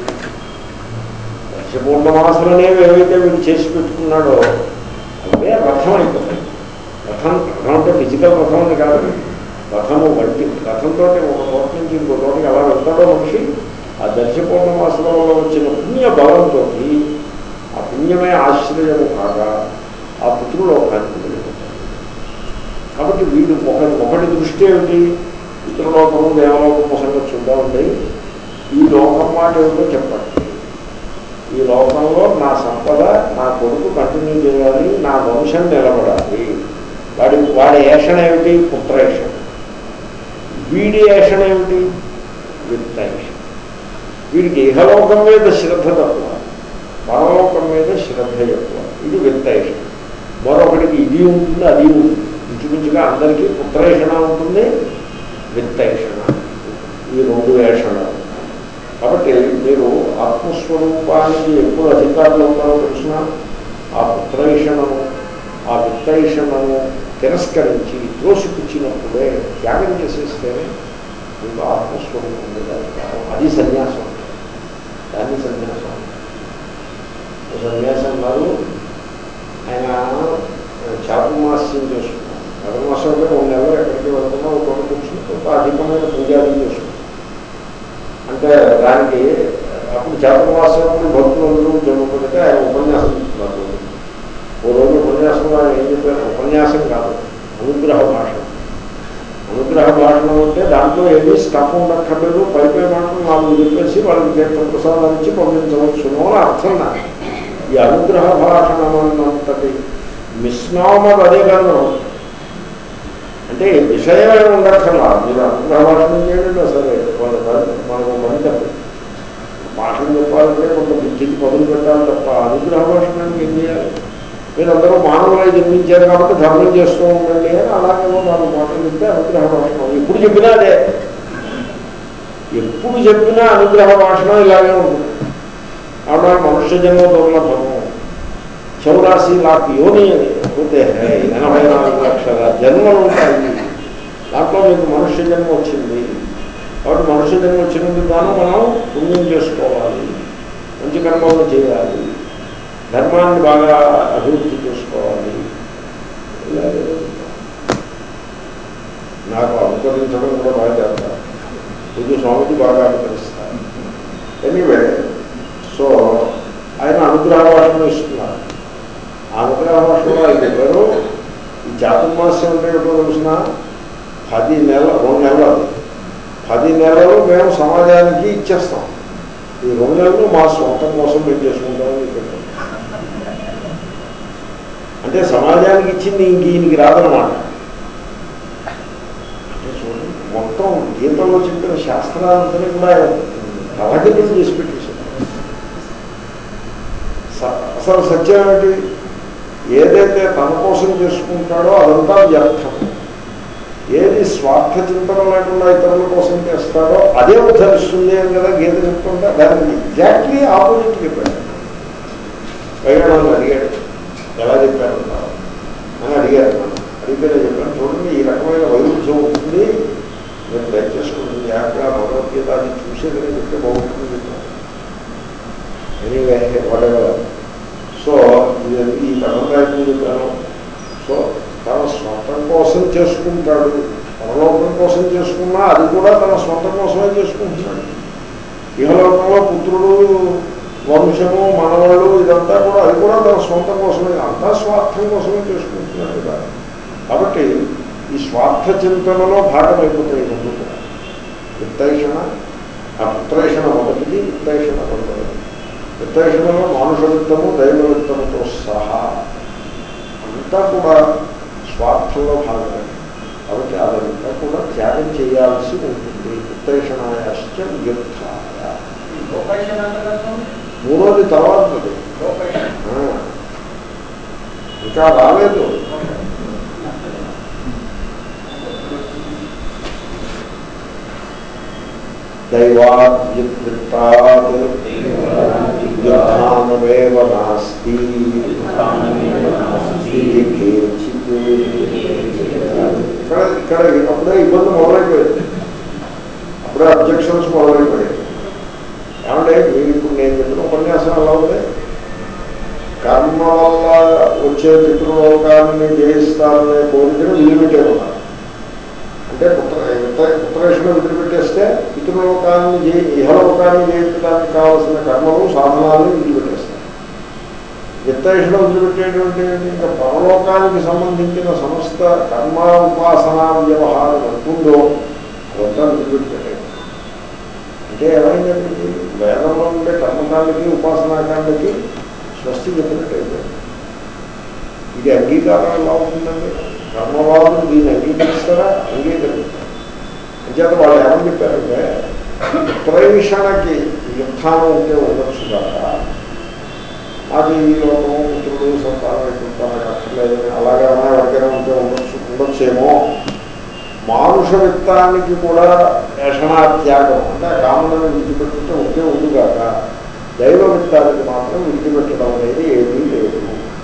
దర్శపూర్ణమాసలనేవి ఏవైతే వీడు చేసి పెట్టుకున్నాడో అవే రథం అయిపోతాయి. రథం అంటే ఫిజికల్ రథం అని కాదు, రథము వంటి రథంతో ఒక చోట నుంచి ఇంకో చోటకి అలా వెళ్తాడో మనిషి. ఆ దర్శపూర్ణమాసంలో వచ్చిన పుణ్య బలంతో ఆ పుణ్యమే ఆశ్రయము కాగా ఆ పితృలోకానికి వెళ్ళిపోతాడు. కాబట్టి వీడు ఒకటి దృష్టి ఏమిటి, పితృలోకము దేవలోకము సంగతి చూద్దాం ఉండి ఈ లోకం మాట ఏమిటో చెప్పండి. ఈ లోకంలో నా సంపద నా కొడుకు కంటిన్యూ చేయాలి, నా వంశం నిలబడాలి. వాడి ఏషణ ఏమిటి, పుత్రేషణ. వీడి ఏషణ ఏమిటి, విత్తేషణ. వీడికి ఇహలోకం మీద శ్రద్ధ తక్కువ, పరలోకం మీద శ్రద్ధ ఎక్కువ. ఇది విత్తేషణ. మరొకటికి ఇది ఉంటుంది అది ఉంటుంది. ఇంచుమించుగా అందరికీ పుత్రేషణ ఉంటుంది, విత్తేషణ, ఈ రెండు వేషణలు. కాబట్టి మీరు ఆత్మస్వరూపానికి ఎప్పుడు అధికారులు ఉన్నారో తెలిసిన ఆ పుత్రేషణను ఆ విత్తేషణను తిరస్కరించి త్రోసిపుచ్చినప్పుడే త్యాగం చేసేస్తేనే మీకు ఆత్మస్వరూపం మీద అధికారం. అది సన్యాసం. దాన్ని సన్యాసం. సన్యాసం కాదు. ఆయన చాతుర్మాస్యం చేస్తున్నారు. చాతుర్మాసం అంటే 2 నెలలు ఎక్కడికి వెళ్తున్నా ఒక చోట కూర్చుని కొంత అధికమైన పూజాలు చేస్తున్నారు. అంటే దానికి అప్పుడు చాతుర్మాసం భక్తులందరూ జరుగుతుంటే ఆయన ఉపన్యాసం ఇస్తున్నారు. ఓ రోజు ఉపన్యాసంలో ఆయన ఏం చెప్పారు, ఉపన్యాసం కాదు, అనుగ్రహ భాషణం. అనుగ్రహ భాషణం అంటే దాంట్లో ఏమీ స్టఫ్ ఉండక్కర్లేదు, పైపై మాటలు 4 చెప్పేసి వాళ్ళకి తీర్థ ప్రసాదాలు ఇచ్చి పంపించవచ్చును అని అర్థం. నాకు ఈ అనుగ్రహ భాషణం అన్నంతటి మిస్నామర్ అదే కాదు. అంటే విషయమే ఉండక్కర్లా, మీరు అనుగ్రహ భాషణం చేయండి సరే, మనకు పని తప్ప భాషను చెప్పాలంటే కొంత బుద్ధికి పదులు పెట్టాలి తప్ప అనుగ్రహ భాషణానికి ఏం చేయాలి. మీరందరూ మానవులై జన్మించారు కాబట్టి ధర్మం చేస్తూ ఉండండి అని అలాగేమో 4 మాటలు చెప్తే అనుగ్రహ భాషణం. ఎప్పుడు చెప్పినా అదే, ఎప్పుడు చెప్పినా అనుగ్రహ భాషణం ఇలాగే ఉంటుంది. ఆవిడ మనుష్య జన్మ దుర్లభము, 84 लाख యోని పోతే 84 లక్షల జన్మలు ఉంటాయి. దాంట్లో మీకు మనుష్య జన్మ వచ్చింది కాబట్టి మనుష్య జన్మ వచ్చినందుకు గాను మనం పుణ్యం చేసుకోవాలి, మంచి కర్మలు చేయాలి, ధర్మాన్ని బాగా అభివృద్ధి చేసుకోవాలి. నాకు అనుకరించడం కూడా బాగా చేస్తారు. పూజ స్వామికి బాగా అనుకరిస్తారు. ఎనీవే, సో ఆయన అనుగ్రహ భాషను ఇస్తున్నారు. ఆ అనుగ్రహ భాషలో ఆయన చెప్పారు, ఈ చాతుర్మాస్యం అంటే ఎప్పుడో తెలిసిన 10 నెలలు 2 నెలలు అది 10 నెలలు మేము సమాజానికి ఇచ్చేస్తాం. ఈ 2 నెలలు మా సొంతం కోసం మేము చేసుకుంటామని చెప్పారు. అంటే సమాజానికి ఇచ్చింది ఈయనకి రాదనమాట. అంటే చూడండి, మొత్తం గీతలో చెప్పిన శాస్త్రాలంతా కూడా తలకిందులు చేసి పెట్టేశారు. అసలు సత్యం ఏమిటి, ఏదైతే తన కోసం చేసుకుంటాడో అదంతా వ్యర్థం. ఏది స్వార్థ చింతన లేకుండా ఇతరుల కోసం చేస్తాడో అదే ఉద్ధరిస్తుంది అని కదా గీత చెప్తుంటా. దానికి ఎగ్జాక్ట్లీ ఆపోజిట్ చెప్పాడు. పైగా నన్ను అడిగాడు, ఎలా చెప్పాను అని అడిగారు. అడిగితే నేను చెప్పాను, చూడండి ఈ రకమైన వైరుధ్యం ఉంటుంది, నేను దయచేసుకుంటుంది జాగ్రత్తగా భగవద్గీత అది చూసేదని చెప్తే బాగుంటుంది చెప్పాను. Anyway whatever. సో ఈ కథంగా చెప్పాను. సో తన స్వంతం కోసం చేసుకుంటాడు, పరలోకం కోసం చేసుకున్నా అది కూడా తన స్వంతం కోసమే చేసుకుంటున్నాడు. ఇహలోకంలో పుత్రుడు, వంశము, మనవాళ్ళు ఇదంతా కూడా అది కూడా తన స్వంతం కోసమే, అంతా స్వార్థం కోసమే చేసుకుంటున్నాడు కదా. కాబట్టి ఈ స్వార్థ చింతనలో భాగమైపోతాయి ముందు. విత్తైషణ, ఆ పుత్రైషణ మొదటిది, విత్తైషణ రెండవది. విత్తైషణలో మానుష విత్తము దైవ విత్తముతో సహా అంతా కూడా స్వార్థంలో భాగమే. కాబట్టి అదంతా కూడా త్యాగం చేయాల్సి ఉంటుంది. విత్తైషణాయాశ్చ యుద్ధాయ. మూడోది తర్వాతది ఇంకా రాలేదు. దైవాద్యుత్తాత్ యుద్ధానమేవ నాస్తి కేచిత్. ఇక్కడ అప్పుడే ఇబ్బంది మొదలైపోయింది, అప్పుడే అబ్జెక్షన్స్ మొదలైపోయాయి. ఏమంటే మీరు ఇప్పుడు నేను చెప్పిన ఉపన్యాసం ఎలా ఉంది? కర్మ వల్ల వచ్చే పితృలోకాన్ని జయిస్తారనే కోరికను వదిలిపెట్టేమన్నారు. అంటే పుత్రేషణ వదిలిపెట్టేస్తే పితృలోకాన్ని ఇహలోకాన్ని జయించడానికి కావలసిన కర్మలు సాధనాలను వదిలిపెట్టేస్తారు. విత్తేషణ వదిలిపెట్టేటువంటి ఇంకా పరలోకానికి సంబంధించిన సమస్త కర్మ ఉపాసనా వ్యవహారం ఉంటుందో అదంతా వదిలిపెట్టాయి. అంటే ఏమైందండి, వేదంలో ఉండే కర్మకాండకి ఉపాసనాకాండకి స్వస్తి చెప్పినట్టయితే ఇది అంగీకారం ఎలా ఉంటుందండి? కర్మవాదులు దీన్ని అంగీకరిస్తారా? అంగీకరిస్తారు. అంచేత వాళ్ళు ఏమని చెప్పారంటే పుత్రైషణకి యుద్ధానం ఉంటే ఉండొచ్చు కాక అది ఈ లోకము పుత్రుడు సంతానం ఎదుగుతానికి అక్కర్లేదని అలాగే ఎవరికైనా ఉంటే ఉండొచ్చేమో. మానుష విత్తానికి కూడా ఏషణాత్యాగం అంటే కామనను విడిచిపెట్టుకుంటే ఉంటే ఉండుగాక దైవ విత్తానికి మాత్రం విడిచిపెట్టడం అనేది ఏమీ లేదు.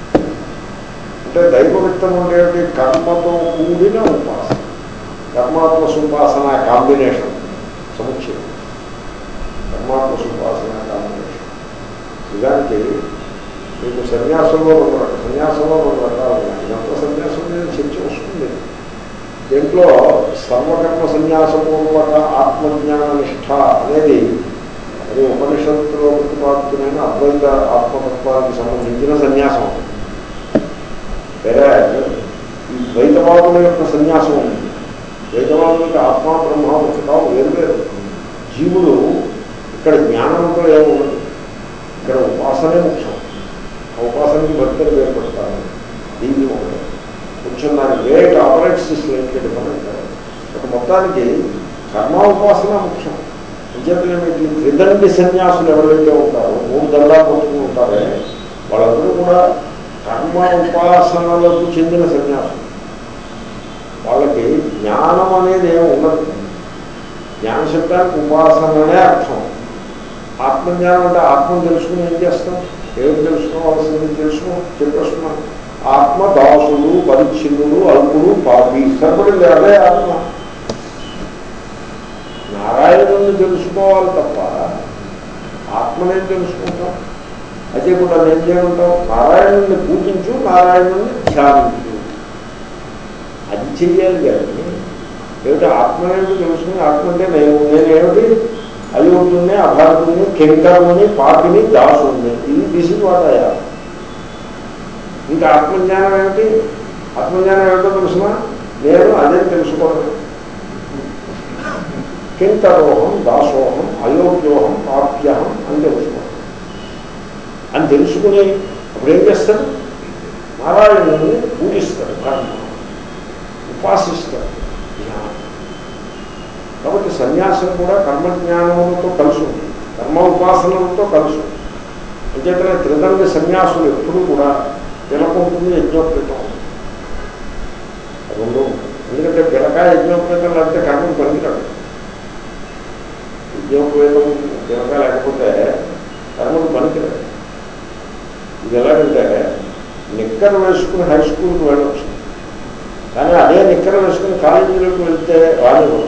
అంటే దైవ విత్తం ఉండేది కర్మతో కూడిన ఉపాసన, కర్మాత్మక ఉపాసన కాంబినేషన్, సముచ్చయం, కర్మాత్మక ఉపాసన కాంబినేషన్. నిజానికి మీకు సన్యాసంలో రెండు రకాలు ఉన్నాయి. ఇదంతా సన్యాసం మీద చర్చ వస్తుంది. దీంట్లో సర్వకర్మ సన్యాసపూర్వక ఆత్మజ్ఞాన నిష్ఠ అనేది అది ఉపనిషత్తులో ప్రతిపాదితమైన అద్వైత ఆత్మతత్వానికి సంబంధించిన సన్యాసం. వేరే ఈ ద్వైతవాదుల యొక్క సన్యాసం ఉంది. ద్వైతవాదులకి ఆత్మ బ్రహ్మ ఒకటావు వేరు. జీవుడు ఇక్కడ జ్ఞానంతో ఏముండదు, ఇక్కడ ఉపాసనే ముఖ్యం. ఆ ఉపాసనకి భక్తులు ఏర్పడతారు. దీన్ని ఒకటి కొంచెం దాని వేట్ ఆపరేట్స్ స్లైట్లీ డిఫరెంట్. ఒక మొత్తానికి కర్మ ఉపాసన ముఖ్యం. నిజంగా మీకు త్రిదండి సన్యాసులు ఎవరైతే ఉంటారో, 3 దండాలు పట్టుకుని ఉంటారే, వాళ్ళందరూ కూడా కర్మ ఉపాసనలకు చెందిన సన్యాసులు. వాళ్ళకి జ్ఞానం అనేది ఏమి ఉండదు. జ్ఞానశబ్దానికి ఉపాసననే అర్థం. ఆత్మజ్ఞానం అంటే ఆత్మను తెలుసుకుని ఏం చేస్తాం? ఏమి తెలుసుకోవాల్సింది చెప్పేస్తున్నాం. ఆత్మ దాసుడు, పరిచ్ఛిన్నుడు, అల్పుడు, పాపి, సరిపడింది అదే ఆత్మ. నారాయణుని తెలుసుకోవాలి తప్ప ఆత్మనేం తెలుసుకుంటాం? అయితే ఇప్పుడు అది ఏం చేయమంటాం? నారాయణుని పూజించు, నారాయణుని ధ్యానించు, అది చెయ్యాలి. కానీ ఏమిటి ఆత్మనేమిటి తెలుసుకుని ఆత్మ అంటే నేనేమిటి అయోగ్యుని, అభాగ్యుని, కింకరుని, పాపిని, దాసుని, ఇది తీసుకుపోతాయా? ఇంకా ఆత్మజ్ఞానం ఏమిటి? ఆత్మజ్ఞానం ఏమిటో తెలుసునా? నేను అదే తెలుసుకోవడం. కింకరోహం, దాసోహం, అయోగ్యోహం, పాప్యహం అని తెలుసుకోవడం. అని తెలుసుకుని అప్పుడు ఏం చేస్తాడు? నారాయణుని పూజిస్తాడు, కర్మ ఉపాసిస్తాడు, జ్ఞానం. కాబట్టి సన్యాసం కూడా కర్మజ్ఞానములతో కలిసి ఉంది, కర్మ ఉపాసనలతో కలిసి ఉంది. అంచేతనే త్రిదండి సన్యాసులు ఎప్పుడూ కూడా పిలకుంటుంది, యజ్ఞోపేతం రెండు. ఎందుకంటే పిలక యజ్ఞోపేతం లేకపోతే కర్మం పనికిరాడు. యజ్ఞోపేతం పిలక లేకపోతే కర్మకు పనికిరాడు. ఇది ఎలాగంటే నిక్కర వేసుకుని హై స్కూల్కి వెళ్ళవచ్చు, కానీ అదే నిక్కర వేసుకుని కాలేజీలోకి వెళ్తే రానివ్వదు.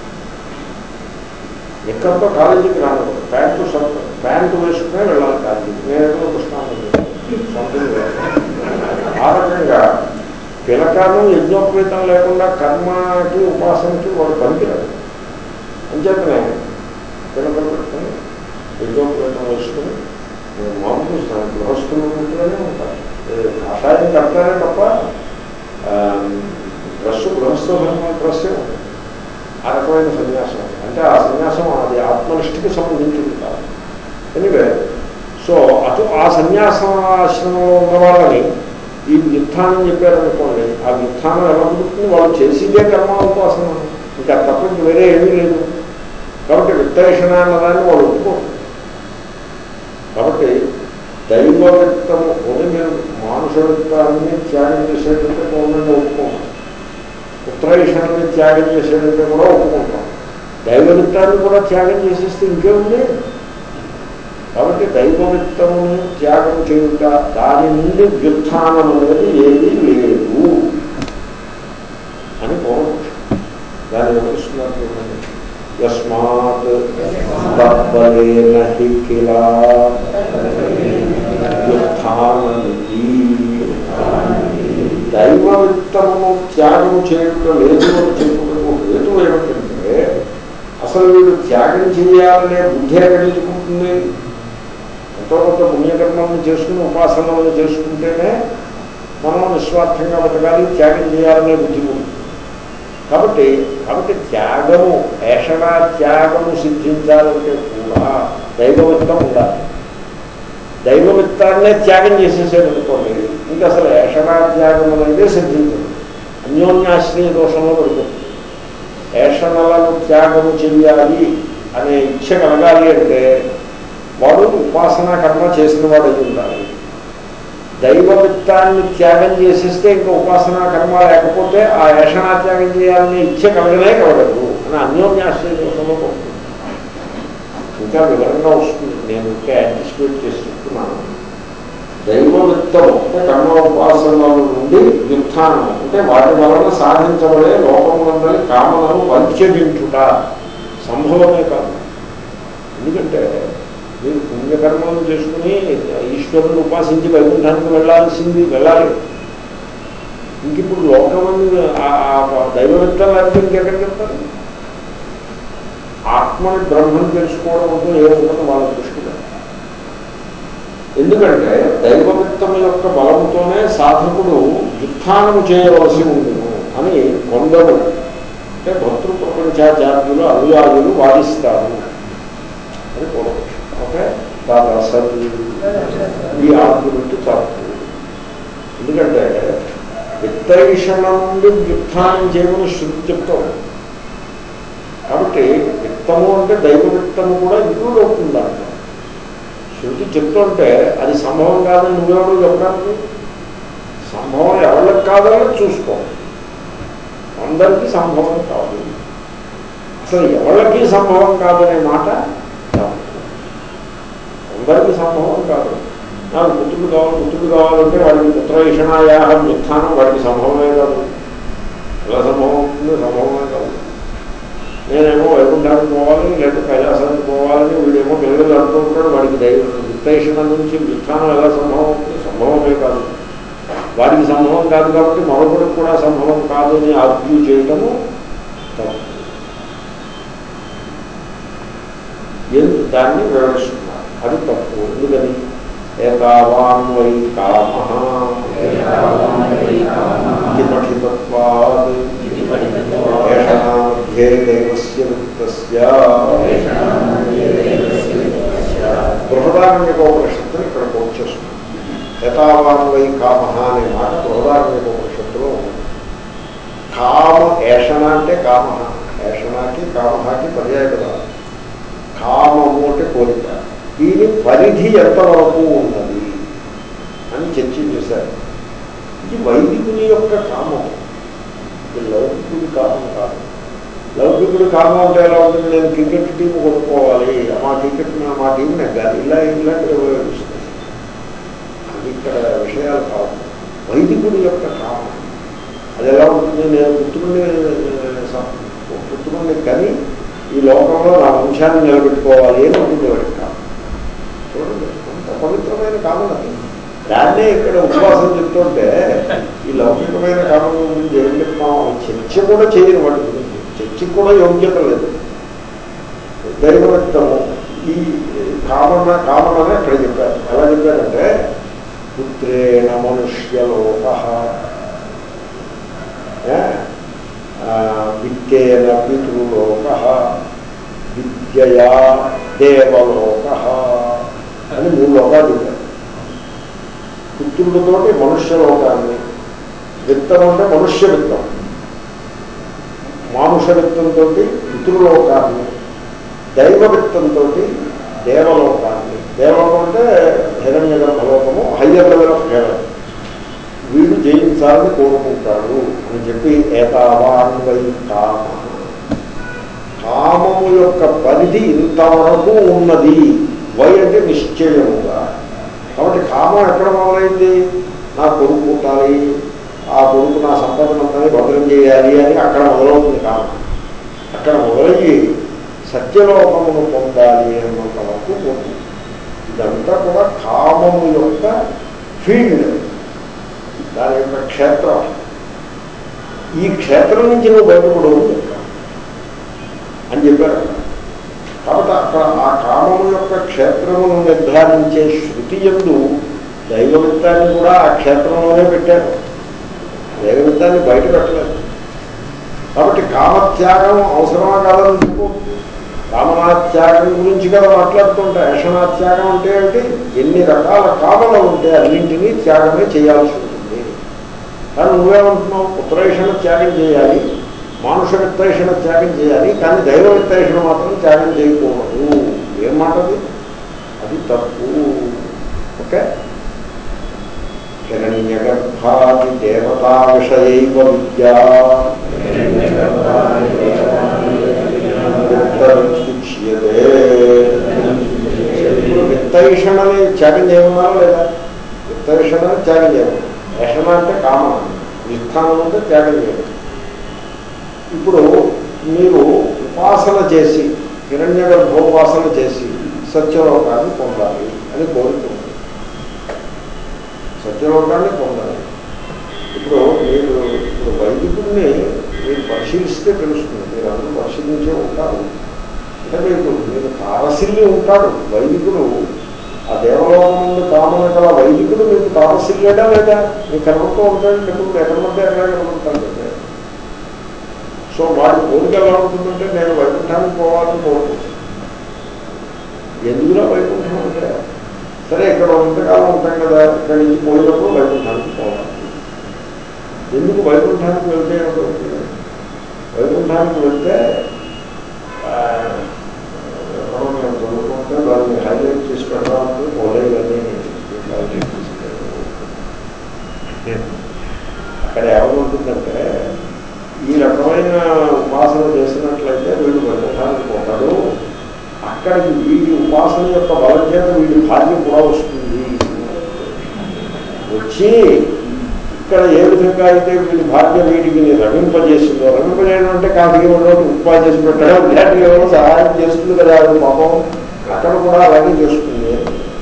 నిక్కర్తో కాలేజీకి రానివ్వదు. ప్యాంటు వేసుకునే వెళ్ళాలి కాలేజీకి. నేను దృష్టాంతం సంథింగ్. ఆ రకంగా పిలకాను యజ్ఞోపేతం లేకుండా కర్మకి ఉపాసనకి వాడు పనికిరాడు. అంచేతనే పిలకలు పెట్టుకుని యజ్ఞోపేతం వేసుకుని మామూలు గృహస్థులు ఉంటూనే ఉంటారు. కాషాయం కడతారే తప్ప డ్రెస్సు గృహస్థ డ్రెస్సే ఉంటుంది. ఆ రకమైన సన్యాసం. అంటే ఆ సన్యాసం అది ఆత్మనిష్ఠకి సంబంధించింది కాదు. ఎనివే, సో అటు ఆ సన్యాసాశ్రమంలో ఉన్న వాళ్ళని ఈ వ్యుత్థానం చెప్పారనుకోండి, ఆ వ్యుత్థానం ఎలా కుదురుతుంది? వాళ్ళు చేసిందే కర్మ ఉపాసన, ఇంకా తప్ప వేరే ఏమీ లేదు. కాబట్టి విత్తరేషణ అన్నదాన్ని వాళ్ళు ఒప్పుకోరు. కాబట్టి దైవవిత్తము కొన్ని మీరు మానుష విత్తాన్ని త్యాగం చేసేటంటే పూర్ణంగా ఒప్పుకోండి, ఉత్తరేషణని త్యాగం చేసేటంటే కూడా ఒప్పుకుంటాం. దైవవిత్తాన్ని కూడా త్యాగం చేసేస్తే ఇంకేముంది? కాబట్టి దైవవిత్తమును త్యాగం చేయుట, దాని నుండి వ్యుత్థానం అనేది ఏదీ లేదు అని పూర్వపక్షం. దాన్ని వివరిస్తున్నారు చూడండి. యస్మాత్ తద్బలేన హి కిల వ్యుత్థానమితి. దైవవిత్తమును త్యాగం చేయడం లేదు అని చెప్పుకునే హేతు ఏమిటంటే, అసలు వీడు త్యాగం చేయాలనే బుద్ధి ఎక్కడించుకుంటుంది? ఎంతో కొంత పుణ్యకర్మలను చేసుకుని ఉపాసనలను చేసుకుంటేనే మనం నిస్వార్థంగా బతకాలి, త్యాగం చేయాలనే బుద్ధి ఉంటుంది. కాబట్టి త్యాగము, ఏషణ త్యాగము సిద్ధించాలంటే కూడా దైవవిత్తం ఉండాలి. దైవవిత్తాన్నే త్యాగం చేసేసేదనుకోండి, ఇంకా అసలు ఏషణా త్యాగం అనేది సిద్ధించదు, అన్యోన్యాశ్రయ దోషంలో పడుతుంది. ఏషణలను త్యాగము చెయ్యాలి అనే ఇచ్చ కలగాలి అంటే వాడు ఉపాసనా కర్మ చేసిన వాడు అయి ఉండాలి. దైవవిత్తాన్ని త్యాగం చేసేస్తే ఇంకా ఉపాసనా కర్మ లేకపోతే ఆ ఏషణా త్యాగం చేయాలని ఇచ్చ కలగనే కలగదు అని అన్యోన్యాశ్రయ దోషంలో పడుతుంది. ఇంకా వివరంగా వస్తుంది, నేను ఇంకా యాంటిసిపేట్ చేసి చెప్తున్నాను. దైవవిత్తము అంటే కర్మ ఉపాసనల నుండి వ్యుత్థానం అంటే వాటి వలన సాధించబడే లోకములందరి కామలను పరిత్యజించుట సంభవమే కాదు. ఎందుకంటే మీరు పుణ్యకర్మలను చేసుకుని ఈశ్వరుని ఉపాసించి వైకుంఠానికి వెళ్ళాలి. ఇంక ఇప్పుడు లోకమని దైవవిత్తం లేకపోతే ఇంకెక్కడికి వెళ్తారు? ఆత్మని బ్రహ్మను తెలుసుకోవడం అంటూ ఏముంటుందో వాళ్ళ దృష్టిలో. ఎందుకంటే దైవవిత్తం యొక్క బలముతోనే సాధకుడు వ్యుత్థానము చేయవలసి ఉండును అని కొందరు అంటే భక్తృ ప్రపంచాచార్యులు అనుయాయులు వాదిస్తారు అని పూర్వపక్షం. ఓకే, దాని అసలు ఈ ఆర్గ్యుమెంట్ తప్పు. ఎందుకంటే విత్తైషణ నుండి వ్యుత్థానం చేయమని శృతి చెప్తాం. కాబట్టి విత్తము అంటే దైవవిత్తము కూడా ఇంక్లూడ్ అవుతుందంట. శృతి చెప్తుంటే అది సంభవం కాదని నువ్వెవడు చెప్పడానికి? సంభవం ఎవరికి కాదని చూసుకో. అందరికీ సంభవం కాదు. అసలు ఎవరికి సంభవం కాదనే మాట అందరికీ సంభవం కాదు. నాకు పుత్రుడు కావాలంటే వాడికి పుత్రవిషణాయాహ వ్యుత్థానం వాడికి సంభవమే కాదు. ఎలా సంభవం అవుతుంది? సంభవమే కాదు. నేనేమో వైకుంఠానికి పోవాలి, లేకపోతే కైలాసానికి పోవాలని వీడేమో పిల్లలు అంటూ ఉంటాడు. వాడికి విత్తైషణ నుంచి వ్యుత్థానం ఎలా సంభవం అవుతుంది? సంభవమే కాదు. వాడికి సంభవం కాదు కాబట్టి మరొకటికి కూడా సంభవం కాదు అని ఆర్గ్యూ చేయటము తప్పు. దాన్ని వివరిస్తున్నారు. అది తప్పు. ఎందుకని? ఏతావాన్ వై కామః పఠితత్వాద్ ఏషణాధ్యే దైవస్య విత్తస్య. బృహదారణ్యకోపనిషత్తుని ఇక్కడ కోట్ చేస్తున్నాం. ఏతావాన్ వై కామః అనే మాట బృహదారణ్యకోపనిషత్తులో ఉంది. కామ ఏషణ అంటే కామః, ఏషణకి కామహాకి పర్యాయ పదాలు. కామము అంటే కోరిక. దీని పరిధి ఎంతవరకు ఉన్నది అని చర్చ చేశారు. ఇది వైదికుని యొక్క కామం, ఇది లౌకికుడి కామం కాదు. లౌకికుడి కామం అంటే ఎలా ఉంటుంది? నేను క్రికెట్ టీం కొనుక్కోవాలి, మా టీం నెగ్గాలి, ఇలాంటివి ఉపయోగిస్తుంది. అది ఇక్కడ విషయాలు కావు. వైదికుడి యొక్క కామం అది ఎలా ఉంటుంది? నేను పుత్రుడిని కని ఈ లోకంలో నా వంశాన్ని నిలబెట్టుకోవాలి అని ఉంటుంది వాడికి కామం. చూడండి, అంత పవిత్రమైన కామం అది. దాన్నే ఇక్కడ ఉపవాసం చెప్తుంటే ఈ లౌకికమైన కామం గురించి ఏం చెప్తాం? చర్చ కూడా చేయరు వాటి గురించి. చర్చకి కూడా యోగ్యత లేదు. దైవవిత్తము ఈ కామననే అక్కడ చెప్పారు. ఎలా చెప్పారంటే పుత్రేణ మనుష్యలోక విత్తేన పితృలోక విద్యయా దేవలోక అని 3 లోకాలు చెప్పారు. పుత్రుడితోటి మనుష్యలోకాన్ని, విత్తం అంటే మనుష్య విత్తం, మానుష విత్తంతో పితృలోకాన్ని, దైవ విత్తంతో దేవలోకాన్ని. దేవలోకం అంటే హిరణ్య గర్భలోకము, హయ్యర్ లెవెల్ ఆఫ్ హెవెన్. వీడు జయించాలని కోరుకుంటాడు అని చెప్పి ఏతావాన్వై కామ, కామము యొక్క పరిధి ఇంతవరకు ఉన్నది. వై అంటే నిశ్చయముగా. కాబట్టి కామం ఎక్కడ మొదలైంది? నా కొడుకు పుట్టాలి, ఆ కొడుకు నా సంపదనంతా భద్రం చేయాలి అని అక్కడ మొదలవుతుంది కామం. అక్కడ మొదలయ్యి సత్యలోకమును పొందాలి అన్నంత వరకు పోతుంది. ఇదంతా కూడా కామము యొక్క ఫీల్డ్, దాని యొక్క క్షేత్రం. ఈ క్షేత్రం నుంచి నువ్వు బయటపడవు అని చెప్పారు. కాబట్టి అక్కడ ఆ కామము యొక్క క్షేత్రమును నిర్ధారించే శృతి యందు దైవవిత్తాన్ని కూడా ఆ క్షేత్రంలోనే పెట్టారు. దైవవిత్తాన్ని బయట పెట్టలేదు. కాబట్టి కామత్యాగం అవసరమా కాదని చెప్పు. కామనాత్యాగం గురించి కదా మాట్లాడుతుంటా. ఏషణాత్యాగం అంటే ఏమిటి? ఎన్ని రకాల కామలు ఉంటే అన్నింటినీ త్యాగమే చేయాల్సి ఉంటుంది. కానీ నువ్వేమంటున్నావు? పుత్రేషణ త్యాగం చేయాలి, మానుష విత్తేషణ త్యాగం చేయాలి, కానీ దైవ విత్తేషణ మాత్రం త్యాగం చేయకూడదు. ఏం మాటది? అది తప్పు. ఓకే. హిరణ్యగర్భాది దేవతా విషయైవ విద్యా విత్తైషణని త్యాగం చేయమన్నారా లేదా? విత్తైషణని త్యాగం చేయమన్నారు. ఏషణ అంటే కామం, విస్థానం అంటే త్యాగం చేయడం. ఇప్పుడు మీరు ఉపాసన చేసి, హిరణ్య గర్భోపాసన చేసి సత్యలోకాన్ని పొందాలి అని కోరుతుంది. సత్యలోకాన్ని పొందాలి. ఇప్పుడు వైదికుడిని మీరు పరిశీలిస్తే తెలుస్తుంది. మీరు అందరూ పరిశీలించే ఉంటారు. అంటే మీరు తారసిల్లి ఉంటాడు వైదికుడు. ఆ దేవలోకం నుండి కామన గల వైదికుడు మీకు తారసిల్లేడా లేదా? మీకు కనబడుతూ ఉంటాడు. ఎప్పుడు ఎక్కడ పడితే ఎక్కడ కనబడతాడు. సో వాడి కోరిక ఎలా ఉంటుందంటే నేను వైకుంఠానికి పోవాలని కోరుకుంటాను. ఎందుకులా వైకుంఠం అంటే, సరే ఇక్కడ ఇంతకాలం ఉంటాం కదా, ఇక్కడి నుంచి పోయినప్పుడు వైకుంఠానికి పోవాలి. ఎందుకు వైకుంఠానికి వెళ్తే ఏమవుతుంది? వైకుంఠానికి వెళ్తే మేము చదువుకుంటే దాన్ని హైలైట్ చేసి పెట్టాలంటే పోలేదని హైలైట్ చేసి అక్కడ ఏమవుతుందంటే, ఈ రకమైన ఉపాసన చేసినట్లయితే వీడు వైకుంఠానికి పోతాడు. అక్కడికి వీడి ఉపాసన యొక్క బలం చేత వీడి భాగ్యం కూడా వస్తుంది. వచ్చి ఇక్కడ ఏ విధంగా అయితే వీడి భాగ్యం వీడికి రమింపజేస్తుందో, రమింపజేయడం అంటే కాఫీ రోజు ఉపాధి చేసి పెట్టడం, ఇలాంటి ఎవరో సహాయం చేస్తుంది కదా పాపం. అక్కడ కూడా అలాగే చేస్తుంది.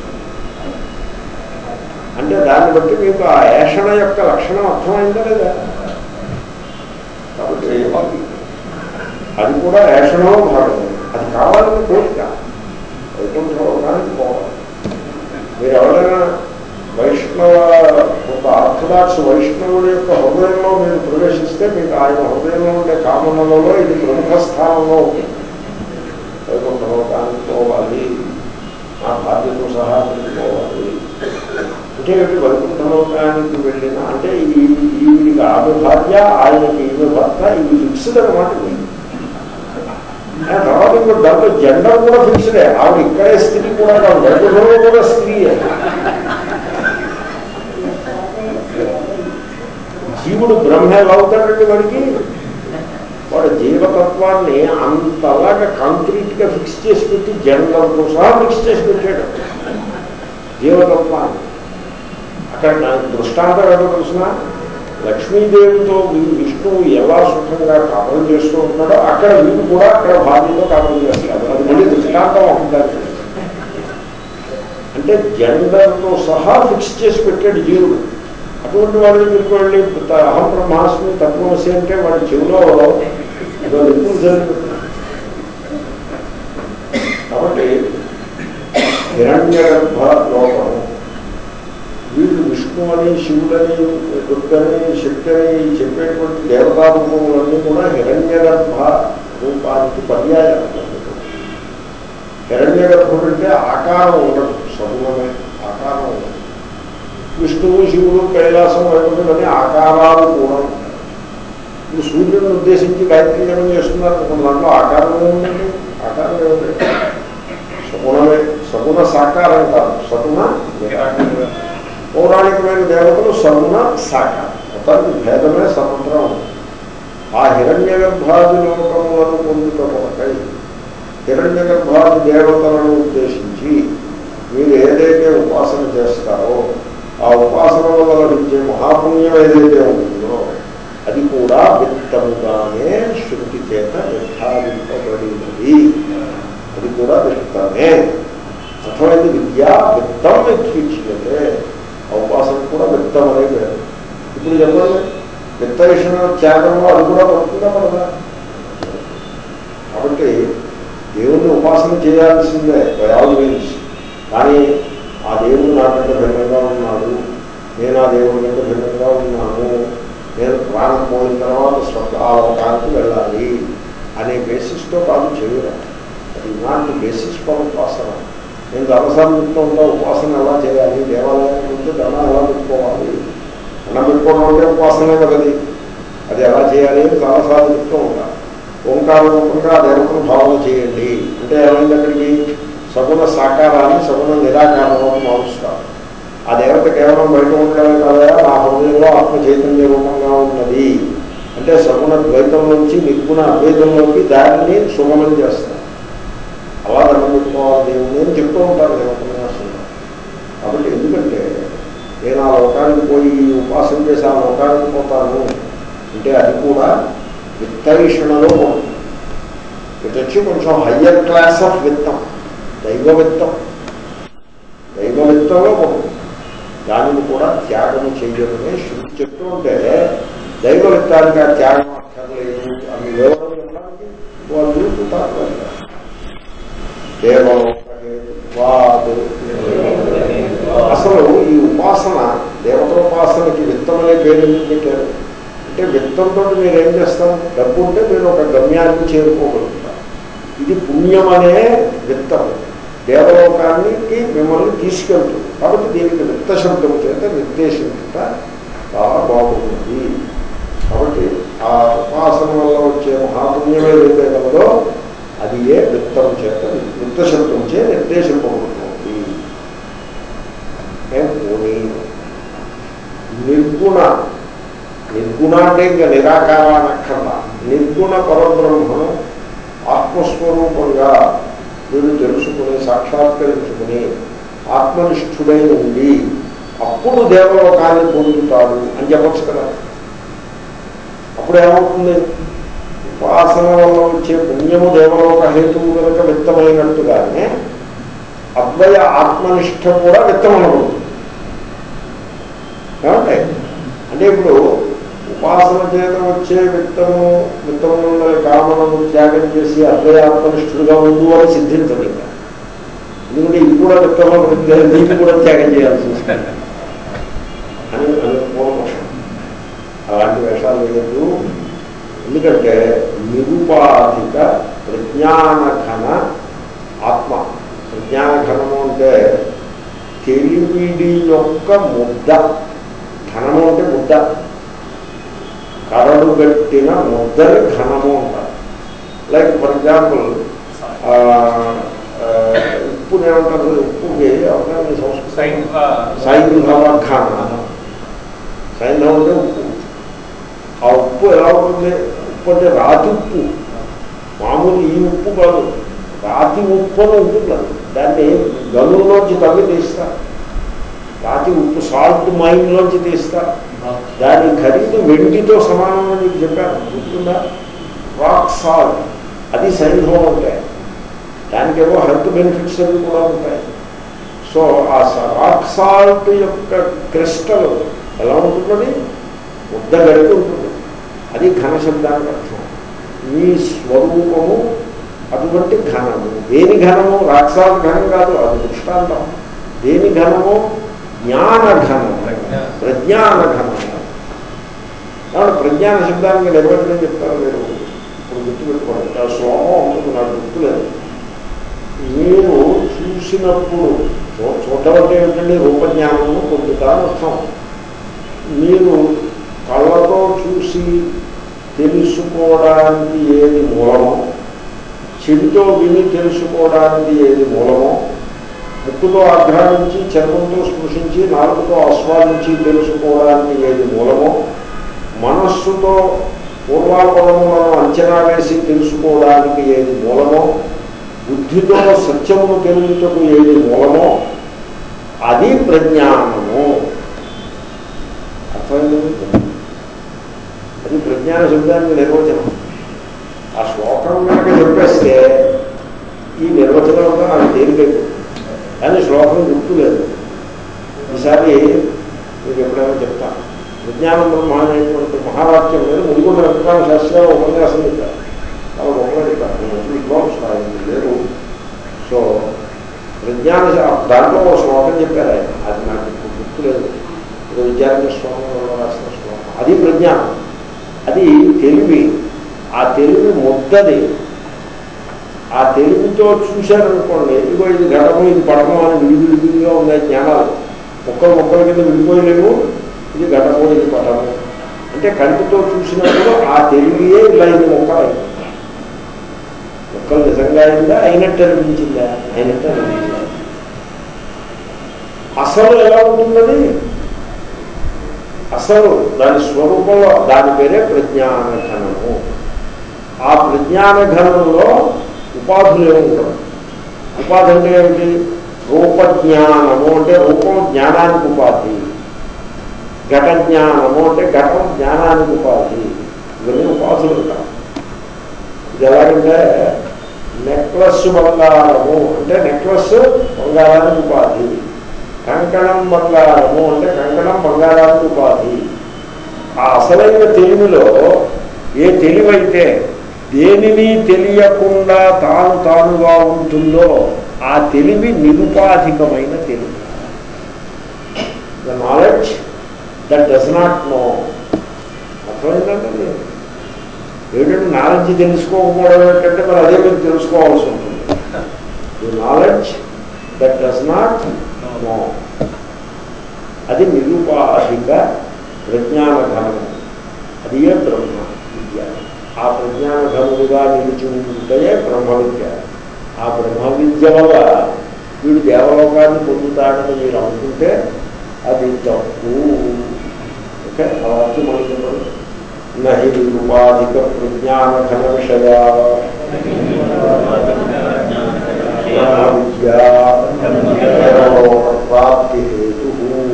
అంటే దాన్ని బట్టి మీకు ఆ ఏషణ యొక్క లక్షణం అర్థమైందా లేదా? కాబట్టి అది కూడా ఏషణలో భాగం. అది కావాలని కోరిక. వైకుంఠలోకానికి పోవాలి. మీరు ఎవరైనా వైష్ణవ, ఒక ఆర్థడాక్స్ వైష్ణవుడి యొక్క హృదయంలో మీరు ప్రవేశిస్తే మీకు ఆయన హృదయంలో ఉండే కామనలలో ఇది ప్రముఖ స్థానంలో ఉంది. వైకుంఠలోకానికి పోవాలి, నా భార్యతో సహా పోవాలి. అంటే వైకుంఠలోకానికి వెళ్ళిన అంటే ఈవిడికి ఆమె భార్య, ఆయనకి ఈమె భర్త, ఇవి ఫిక్స్డ్ అనమాట. తర్వాత ఇప్పుడు దాంట్లో జెండర్ కూడా ఫిక్స్డే. ఆవిడ ఇక్కడే స్త్రీ కూడా కాదు, వైకుంఠంలో కూడా స్త్రీ. జీవుడు బ్రహ్మ ఎలా అవుతాడండి? వాడికి వాడు జీవతత్వాన్ని అంతలాగా కాంక్రీట్గా ఫిక్స్ చేసి పెట్టి జెండర్తో సహా ఫిక్స్ చేసి పెట్టాడు జీవతత్వాన్ని. అక్కడ నాకు దృష్టాంతం ఏదో తెలిసిన, లక్ష్మీదేవితో విష్ణువు ఎలా సుఖంగా కాపురం చేస్తూ ఉంటాడో అక్కడ వీడు కూడా అక్కడ భార్యతో కాపురం చేస్తాడు. అది మళ్ళీ దృష్టాంతం అవుతుంది. అంటే జెండర్తో సహా ఫిక్స్ చేసి పెట్టాడు జీవుడు. అటువంటి వాడి దగ్గరికి వెళ్ళి అహం బ్రహ్మాస్మి తత్వమసి అంటే వాడి చెవిలో ఏదో ఎక్కువ జరుగుతుంది. కాబట్టి హిరణ్యగర్భ లోకము, వీళ్ళు విష్ణు అని, శివుడని, దుర్గని, శక్తి అని చెప్పేటువంటి దేవతా రూపములన్నీ కూడా హిరణ్యగర్భ రూపానికి పర్యాయం. హిరణ్య గర్భుడు అంటే ఆకారం ఉండదు, సగుణమే, ఆకారం ఉండదు. విష్ణువు, శివుడు, కైలాసం, వైకుంఠం అనే ఆకారాలు కూడా ఉంటాయి. ఇప్పుడు సూర్యుడిని ఉద్దేశించి గాయత్రి జపం చేస్తున్నారు, దాంట్లో ఆకారం ఏముందండి? ఆకారం ఏముందండి? సగుణమే, సగుణ సాకారం కాదు, సగుణ నిరాకారం. పౌరాణికమైన దేవతలు సగుణ సాకారం, మొత్తానికి భేదమే స్వతంత్రం ఉంది. ఆ హిరణ్య గర్భాది లోకములను పొందుటకై హిరణ్య గర్భాది దేవతలను ఉద్దేశించి మీరు ఏదైతే ఉపాసన చేస్తారో ఆ ఉపాసన వల్ల లభించే మహాపుణ్యం ఏదైతే ఉంటుందో అది కూడా విత్తముగానే శృతి చేత నిర్ధారింపబడినది. అది కూడా విత్తమే. అర్థమైంది? విద్య విత్తం ఇచ్చినట్టే ఆ ఉపాసన కూడా విత్తం అనే పేరు. ఇప్పుడు చెప్పండి, విత్తవిషణ త్యాగంలో అది కూడా పడుతుందా పడదా? కాబట్టి దేవుణ్ణి ఉపాసన చేయాల్సిందే బై ఆల్ మీన్స్. కానీ ఆ దేవుడు నాకంటే భిన్నంగా ఉన్నాడు, నేను ఆ దేవుడి కంటే భిన్నంగా ఉన్నాను, నేను ప్రాణం పోయిన తర్వాత ఆ లోకానికి వెళ్ళాలి అనే బేసిస్తో కాదు చేయడం. అది ఇలాంటి బేసిస్ ఫర్ ఉపాసన. నేను చాలాసార్లు చెప్తూ ఉంటా, ఉపాసన ఎలా చేయాలి, దేవాలయానికి వెళ్తే దండం ఎలా పెట్టుకోవాలి, దండం పెట్టుకోవడం అంటే ఉపాసనే కదది, అది ఎలా చేయాలి అని చాలాసార్లు చెప్తూ ఉంటాను. ఓంకార రూపంగా దేవతను భావన చేయండి అంటే ఏమైంది? అక్కడికి సగుణ సాకారాన్ని సగుణ నిరాకారంలో మారుస్తారు. ఆ దేవత కేవలం బయట ఉండడమే కాదా, నా హృదయంలో ఆత్మ చైతన్య రూపంగా ఉన్నది అంటే సగుణ ద్వైతం నుంచి నిర్గుణ అద్వైతంలోకి దానిని సుగమం చేస్తారు. అలా దండం పెట్టుకోవాలి దేవుని అని చెప్తూ ఉంటారు దేవతన్యాసంలో. కాబట్టి ఎందుకంటే నేను ఆ లోకానికి పోయి ఉపాసన చేసి ఆ లోకానికి పోతాను అంటే అది కూడా విత్తరీషణలో ఉంటుంది. ఇది వచ్చి కొంచెం హయ్యర్ క్లాస్ ఆఫ్ విత్తం, దైవవిత్తం. దైవవిత్తంలో ఉంటుంది. దానిని కూడా త్యాగం చేయడమే శృతి చెప్తూ ఉంటే దైవవిత్తానికి ఆ త్యాగం అక్కర్లేదు అని వివరణ ఇవ్వడానికి వాళ్ళు చూపుతారు. కేవలం అసలు ఈ ఉపాసన దేవతోపాసనకి విత్తం అనే పేరు ఎందుకు పెట్టారు అంటే విత్తంతో మీరు ఏం చేస్తారు? డబ్బు ఉంటే మీరు ఒక గమ్యానికి చేరుకోగలుగుతారు. ఇది పుణ్యం అనే విత్తం దేవలోకానికి మిమ్మల్ని తీసుకెళ్తుంది. కాబట్టి దీనికి విత్త శబ్దం చేత నిర్దేశించుట చాలా బాగుంటుంది. కాబట్టి ఆ ఉపాసన వల్ల వచ్చే మహాపుణ్యం ఏదైతే కలదో అది ఏ విత్తం చేత విత్త శబ్దం చే నిర్దేశింపబడుతుంది. పోనీ నిర్గుణ, నిర్గుణ అంటే ఇంకా నిరాకారానక్కర్లా, నిర్గుణ పరబ్రహ్మను ఆత్మస్వరూపంగా వీడు తెలుసుకుని సాక్షాత్కరించుకుని ఆత్మనిష్ఠుడై ఉండి అప్పుడు దేవలోకాన్ని పొందుతాడు అని చెప్పచ్చు కదా. అప్పుడు ఏమవుతుంది? ఉపాసన వల్ల వచ్చే పుణ్యము దేవలోక హేతువు కనుక విత్తమైనట్టుగానే అద్వయ ఆత్మనిష్ట కూడా విత్తమనబడుతుంది. ఏమంటే అంటే ఇప్పుడు ఉపాసన చేత వచ్చే విత్తము కామనము త్యాగం చేసి అద్వయాత్మనిష్ఠుడుగా ఉండు అని సిద్ధించదు. ఇంకా ఎందుకంటే ఇది కూడా విత్తము, దీన్ని కూడా త్యాగం చేయాల్సి వస్తుంది అని పూర్వపక్షం. అలాంటి వేషాలు వేయద్దు. ఎందుకంటే నిరుపాధిక ప్రజ్ఞానఘన ఆత్మ. ప్రజ్ఞానఘనము అంటే తెలివిడి యొక్క ముద్ద. ఘనము అంటే ముద్ద, కరడు గట్టిన ముద్దని ఘనము అంటారు. లైక్ ఫర్ ఎగ్జాంపుల్ ఉప్పు ఏమంటారు? ఉప్పుకి అవన్నీ సంస్కృతి సైంధవ ఘన. సైంధవం అంటే ఉప్పు. ఆ ఉప్పు ఎలా ఉంటుంది? ఉప్పు అంటే రాతి ఉప్పు, మామూలు ఈ ఉప్పు కాదు, రాతి ఉప్పు అని ఉంటుంది. దాన్ని గనుల్లోంచి తవ్వి తీస్తారు. రాతి ఉప్పు సాల్ట్ మైన్లోంచి తీస్తారు. దాని ఖరీదు వెండితో సమానంగా మీకు చెప్పాను, గుర్తుందా? రాక్ సాల్ట్, అది సైంధవం ఉంటాయి. దానికేమో హెల్త్ బెనిఫిట్స్ అవి కూడా ఉంటాయి. సో ఆ రాక్ సాల్ట్ యొక్క క్రిస్టల్ ఎలా ఉంటుందని ముద్ద గడిపి ఉంటుంది. అది ఘన శబ్దానికి అర్థం. మీ స్వరూపము అటువంటి ఘనము. దేని ఘనము? రాక్షసాల ఘనం కాదు, అది దృష్టాంతం. దేని ఘనము? జ్ఞాన ఘనము, ప్రజ్ఞాన ఘనము. కాబట్టి ప్రజ్ఞాన శబ్దానికి నిర్వచనం చెప్తారు మీరు ఇప్పుడు గుర్తుపెట్టుకోండి. ఆ శ్లోకం ఉంటుంది, నాకు గుర్తులేదు. మీరు చూసినప్పుడు చూడటం అంటే ఏమిటంటే రూపజ్ఞానము పొందుతాను అర్థం. మీరు కళ్ళతో చూసి తెలుసుకోవడానికి ఏది మూలమో, చెవితో విని తెలుసుకోవడానికి ఏది మూలమో, ముక్కుతో ఆఘ్రానించి చర్మంతో స్పృశించి నాలుగుతో ఆస్వాదించి తెలుసుకోవడానికి ఏది మూలమో, మనస్సుతో పూర్వాపరములను అంచనా వేసి తెలుసుకోవడానికి ఏది మూలమో, బుద్ధితో సత్యమును తెలుగుటకు ఏది మూలమో అది ప్రజ్ఞానము. అర్థమైంది? అది ప్రజ్ఞాన శబ్దానికి నిర్వచనం. ఆ శ్లోకం కనుక చెప్పేస్తే ఈ నిర్వచనం అంతా నాకు తేలికైపోతుంది. కానీ శ్లోకం గుర్తులేదు. ఈసారి మీకు ఎప్పుడైనా చెప్తాను. విజ్ఞానం బ్రహ్మ అనేటువంటి మహావాక్యం మీద ముదిగొండ వెంకటరామ శాస్త్రి గారు ఉపన్యాసం చెప్పారు. చాలా గొప్పగా చెప్పారు. నేను విద్వాంసులు లేరు. సో విజ్ఞాన దాంట్లో ఒక శ్లోకం చెప్పారు ఆయన. అది నాకు ఇప్పుడు గుర్తులేదు. ఇది విద్యార్థి శ్లోకంలో రాసిన శ్లోకం. అది ప్రజ్ఞానం. అది తెలివి. ఆ తెలివి ముద్దది. ఆ తెలివితో చూశారనుకోండి, ఇదిగో ఇది ఘటము ఇది పడము అని విడివిడిగా ఉన్నాయి జ్ఞానాలు. మొక్కల కింద విడిపోయలేవు. ఇది ఘటము ఇది పడము అంటే కంటితో చూసినప్పుడు ఆ తెలివియే ఇలా ఇది మొక్కలు మొక్కలు నిజంగా అయిందా, అయినట్టు అనిపించిందా? అయినట్టు అనిపించిందా? అసలు ఎలా ఉంటున్నది? అసలు దాని స్వరూపంలో దాని పేరే ప్రజ్ఞాన ఘనము. ఆ ప్రజ్ఞాన ఘనంలో ఉపాధులు ఉంటాయి. ఉపాధి అంటే ఏమిటి? రూపజ్ఞానము అంటే రూపం జ్ఞానానికి ఉపాధి, ఘట జ్ఞానము అంటే ఘటం జ్ఞానానికి ఉపాధి. ఇవన్నీ ఉపాధులు ఉంటాయి. ఇది ఎలాగంటే నెక్లెస్ బంగారము అంటే నెక్లెస్ బంగారానికి ఉపాధి, కంకణం బంగారము అంటే కంకణం బంగారానికి ఉపాధి. ఆ అసలైన తెలివిలో ఏ తెలివైతే దేనిని తెలియకుండా తానుగా ఉంటుందో ఆ తెలివి నిరుపాధికమైన తెలివి. The knowledge that does not know. అర్థమైందంటే ఏమిటంటే నాలెడ్జ్ తెలుసుకోకపోవడం ఏంటంటే మరి అదే మీరు తెలుసుకోవాల్సి ఉంటుంది. The knowledge that does not know అది నిరుపాధిక ప్రజ్ఞాన ఘనము. అది ఏ బ్రహ్మ విద్య. ఆ ప్రజ్ఞాన ఘనుడుగా నిలిచి ఉంటే బ్రహ్మ విద్య. ఆ బ్రహ్మ విద్య వల్ల వీడు దేవలోకాన్ని పొందుతాడని మీరు అనుకుంటే అది తప్పు. ఓకే, ఆ వాక్యం మనం చెప్పండి. నహి నిరుపాధిక ప్రజ్ఞాన ఘన విషయ విద్య ప్రాప్తి హేతు.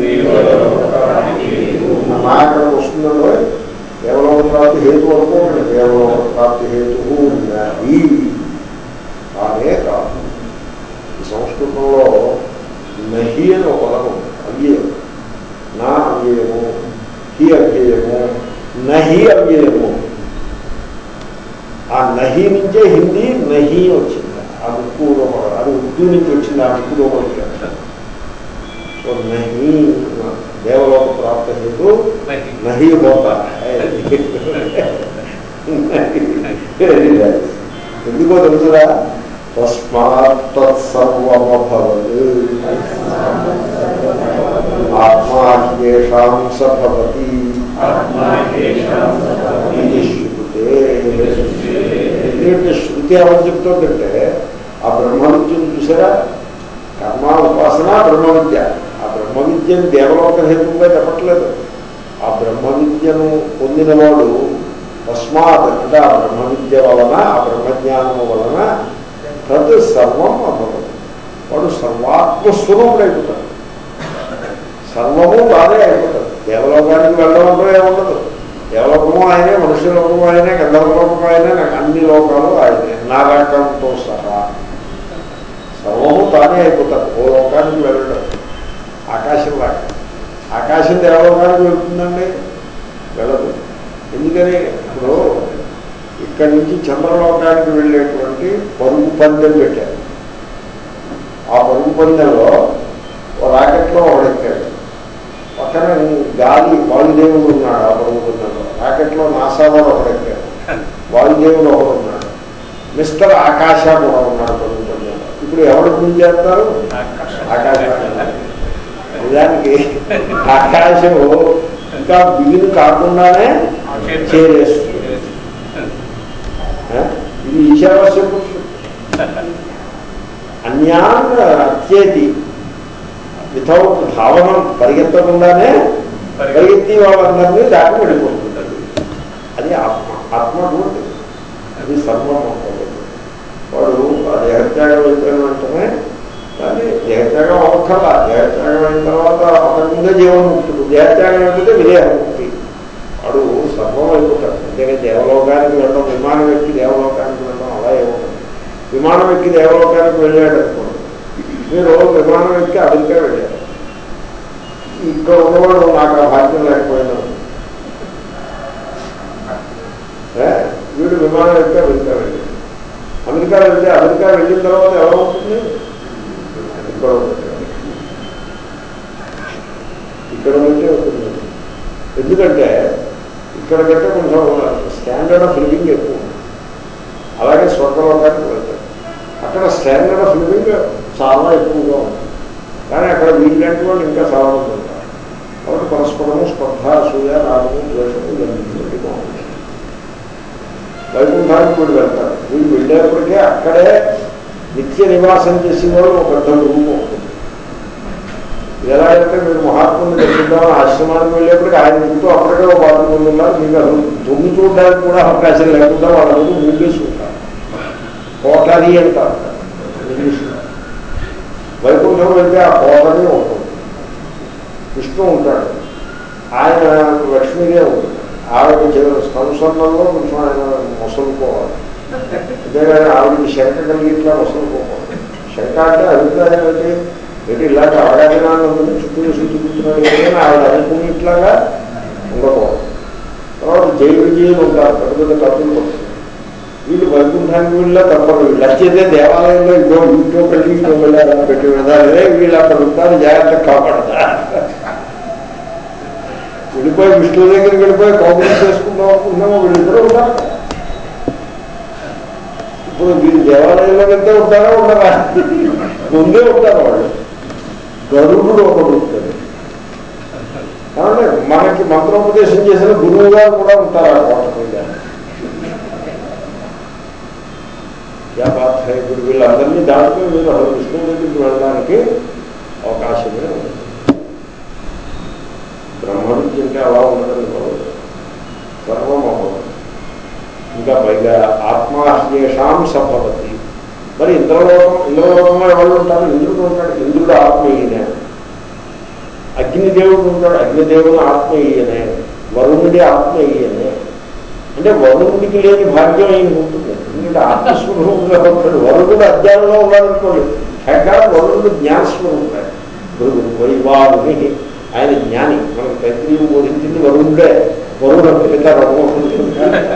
అక్కడ వస్తుందంలో కేవలం ప్రాప్తి హేతు అనుకోండి. కేవలం ప్రాప్తి హేతు నహి కానే కాదు. ఈ సంస్కృతంలో నహి అని ఒక పదం, అవ్యయం. నా అవ్యయము, హి అవ్యయము, నహి అవ్యయము. ఆ నహి నుంచే హిందీ నహి వచ్చింది. ఆ ముక్కులో అది ఉర్దూ నుంచి వచ్చింది. ఆ ముక్కులో వచ్చారు. సో నహి దేవలోక ప్రాప్త హేతు నహి హోతా. ఎందుకో తెలుసురా? తస్మాత్ తత్సర్వమభవత్ ఆత్మాహ్యేషాం సభవతి ఇది శృతే. ఎందుకంటే శృతి ఏమని చెప్తుందంటే ఆ బ్రహ్మ విద్యను చూసారా? కర్మ ఉపాసన బ్రహ్మ విద్య. ఆ బ్రహ్మ విద్యను దేవలోక హేతువుగా చెప్పట్లేదు. ఆ బ్రహ్మ విద్యను పొందినవాడు తస్మాత్ అంటే ఆ బ్రహ్మ విద్య వలన, ఆ బ్రహ్మజ్ఞానము వలన తద్ సర్వం అభవత్. వాడు సర్వాత్మస్వరూపుడు అయిపోతాడు. సర్వము తానే అయిపోతాడు. దేవలోకానికి వెళ్ళడంలో ఏముండదు. దేవలోకము ఆయనే, మనుష్య లోకము ఆయనే, గంధర్వలోకము ఆయనే, అన్ని లోకాలు ఆయనే, నారకంతో సహా సర్వము తానే అయిపోతాడు. ఓ లోకానికి వెళ్ళడం ఆకాశం లాగా. ఆకాశం దేవలోకానికి వెళ్తుందండి? వెళ్ళదు. ఎందుకని? ఇప్పుడు ఇక్కడి నుంచి చంద్రలోకానికి వెళ్ళేటువంటి పరుగు పందెం పెట్టారు. ఆ పరుగు పందెంలో రాకెట్లో ఒకడెక్కాడు. పక్కన గాలి వాయుదేవుడు ఉన్నాడు. ఆ పరుగు పందెంలో రాకెట్లో నాసా వాడు ఒకడెక్కాడు. వాయుదేవుడు ఒకడు ఉన్నాడు. మిస్టర్ ఆకాశ కూడా ఉన్నాడు పరుగు పందెంలో. ఈ ఇప్పుడు ఎవరు పూజ చేస్తారు? ఆకాశం. నిజానికి ఆకాశం ఇంకా బిగిన్ కాకుండానే చేరేస్తుంది. ఇది ఈశావాస్య పురుషుడు. అన్యాన్ అత్యేతి వితౌట్ ధావనం, పరిగెత్తకుండానే పరిగెత్తి వాళ్ళందరినీ దాటి వెళ్ళిపోతుంటారు. అది ఆత్మ. ఆత్మ కూడా అది సర్వం ఉంటుంది. వాడు ఆ దేహత్యాగం అయిపోయిన వెంటనే కానీ దేహత్యాగం అవక్కర్లా. దేహత్యాగం అయిన తర్వాత అంతకుముందే జీవన్ముక్తుడు. దేహత్యాగం అయిపోతే విదేహముక్తి. వాడు సర్వం అయిపోతాడు. అంతేగా దేవలోకానికి వెళ్ళడం, విమానం ఎక్కి దేవలోకానికి వెళ్ళడం అలా ఏముంటుంది. విమానం ఎక్కి దేవలోకానికి వెళ్ళాడు అనుకోండి, మీరు విమానం ఎక్కి అమెరికా వెళ్ళారు. ఇక్కడ ఉన్నవాడు నాకు ఆ భాగ్యం లేకపోయినా వీడు విమానం ఎక్కి అమెరికా వెళ్ళాడు. అమెరికా వెళ్తే అమెరికా వెళ్ళిన తర్వాత ఎలా ఉంటుంది? ఇక్కడ ఉంటే ఉంటుంది. ఎందుకంటే ఇక్కడ కంటే కొంచెం స్టాండర్డ్ ఆఫ్ లివింగ్ ఎక్కువ. అలాగే స్వర్గలోకానికి వెళ్తారు. అక్కడ స్టాండర్డ్ ఆఫ్ లివింగ్ చాలా ఎక్కువగా ఉంటుంది. కానీ అక్కడ వీళ్ళంటి వాళ్ళు ఇంకా చాలా మంది ఉంటారు. కాబట్టి పరస్పరము స్పర్ధ, అసూయ, రాగము, ద్వేషము ఇవన్నీ బాగుంటుంది. వైకుంఠానికి వీళ్ళు వెళ్తారు. వీళ్ళు వెళ్ళేప్పటికే అక్కడే నిత్య నివాసం చేసిన వాళ్ళు ఒక పెద్ద రూపం ఉంటుంది. ఎలా అయితే మీరు మహాత్ముని దర్శిద్దామని ఆశ్రమానికి వెళ్ళేప్పటికీ ఆయన ఇంటూ అప్పటికే ఒక 10 మంది ఉన్నారు. మీకు అసలు తొమ్మిది చూడడానికి కూడా అవకాశం లేకుండా వాళ్ళందరూ మూగేసుకుంటారు. కోటరీ అంటారు ఇంగ్లీష్లో. వైకుంఠం వెళ్తే ఆ కోటరీ ఉంటుంది. విష్ణు ఉంటాడు, ఆయన లక్ష్మీదేవి ఉంటుంది. ఆవిడ సంసర్ణంలో కొంచెం ఆయన మొసలుకోవాలి. అంతేగాని ఆవిడకి శంక కలిగి ఇట్లా మొసలుకోవాలి. శంక అంటే అభిప్రాయం అయితే ఏంటి ఇలాంటి అవగాహనాన్ని చుట్టూ చూస్తున్నాడు కానీ ఆవిడ అనుకుని ఇట్లాగా ఉండకూడదు. తర్వాత జై విజయులు ఉంటారు, పెద్ద పెద్ద కథలు వస్తుంది. వీళ్ళు వైకుంఠానికి వీళ్ళ తప్పదు. వీళ్ళు వచ్చేదే దేవాలయంలో ఇంట్లో పెట్టి ఇంట్లో వెళ్ళాలని పెట్టి విధాలే వీళ్ళు అక్కడ ఉంటారు, జాగ్రత్తగా కాపాడతారు. వెళ్ళిపోయి విష్ణు దగ్గరికి వెళ్ళిపోయి కౌంటర్ చేసుకుందాం అనుకుంటున్నామో వీళ్ళిద్దరూ ఉంటారు. ఇప్పుడు వీళ్ళు దేవాలయంలో వెళ్తే ఉంటారా ఉండరా? ముందే ఉంటారు వాళ్ళు. గరుడు ఒకడు ఉంటాడు. కాబట్టి మనకి మంత్రోపదేశం చేసిన గురువుగా కూడా ఉంటారు ఆ కోట మీద. ఇప్పుడు వీళ్ళందరినీ దాటుకుని మీరు విష్ణువు దగ్గరికి వెళ్ళడానికి అవకాశమే ఉంది. బ్రహ్మ నుంచి అంటే అలా ఉండడం సర్వం అవ్వదు. ఇంకా పైగా ఆత్మాహ్యేషాం సంభవతి. మరి ఇంద్రలోకంలో ఎవరు ఉంటారు? ఇంద్రుడు ఉంటాడు. ఇంద్రుడు ఆత్మ ఈయనే. అగ్నిదేవుడు ఉంటాడు, అగ్నిదేవుని ఆత్మ ఈయనే. వరుణుడి ఆత్మ ఈయనే. అంటే వరుణుడికి లేని భాగ్యం ఈయన ఉంటుంది. ఎందుకంటే ఆత్మస్వరూపంగా ఉంటాడు. వరుణుడు అజ్ఞానంలో ఉన్నాడనుకోండి, ఎక్కడ వరుణుడు జ్ఞానస్వరూపుడు. వరుణుడు వైవారుని, ఆయన జ్ఞాని. మనకు తైత్రీయం బోధించింది వరుణుడే. వరుణుడు పిత రఘువుతుంది.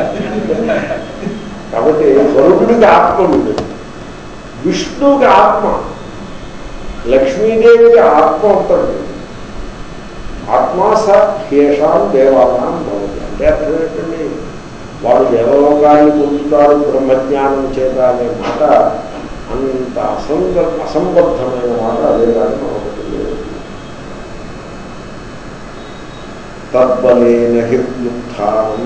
కాబట్టి వరుణుడికి ఆత్మ ఉంటుంది. విష్ణువుకి ఆత్మ, లక్ష్మీదేవికి ఆత్మ ఉంటుంది. ఆత్మాస హేషాం దేవానాం భవతి. అంటే అర్థం ఏంటండి? వాడు దేవలోకాన్ని పొందుతారు బ్రహ్మజ్ఞానం చేత అనే మాట అంత అసంబద్ధమైన మాట. అదే కానీ మరొకటి లేదు. తద్బలేన హిత్యుత్థానం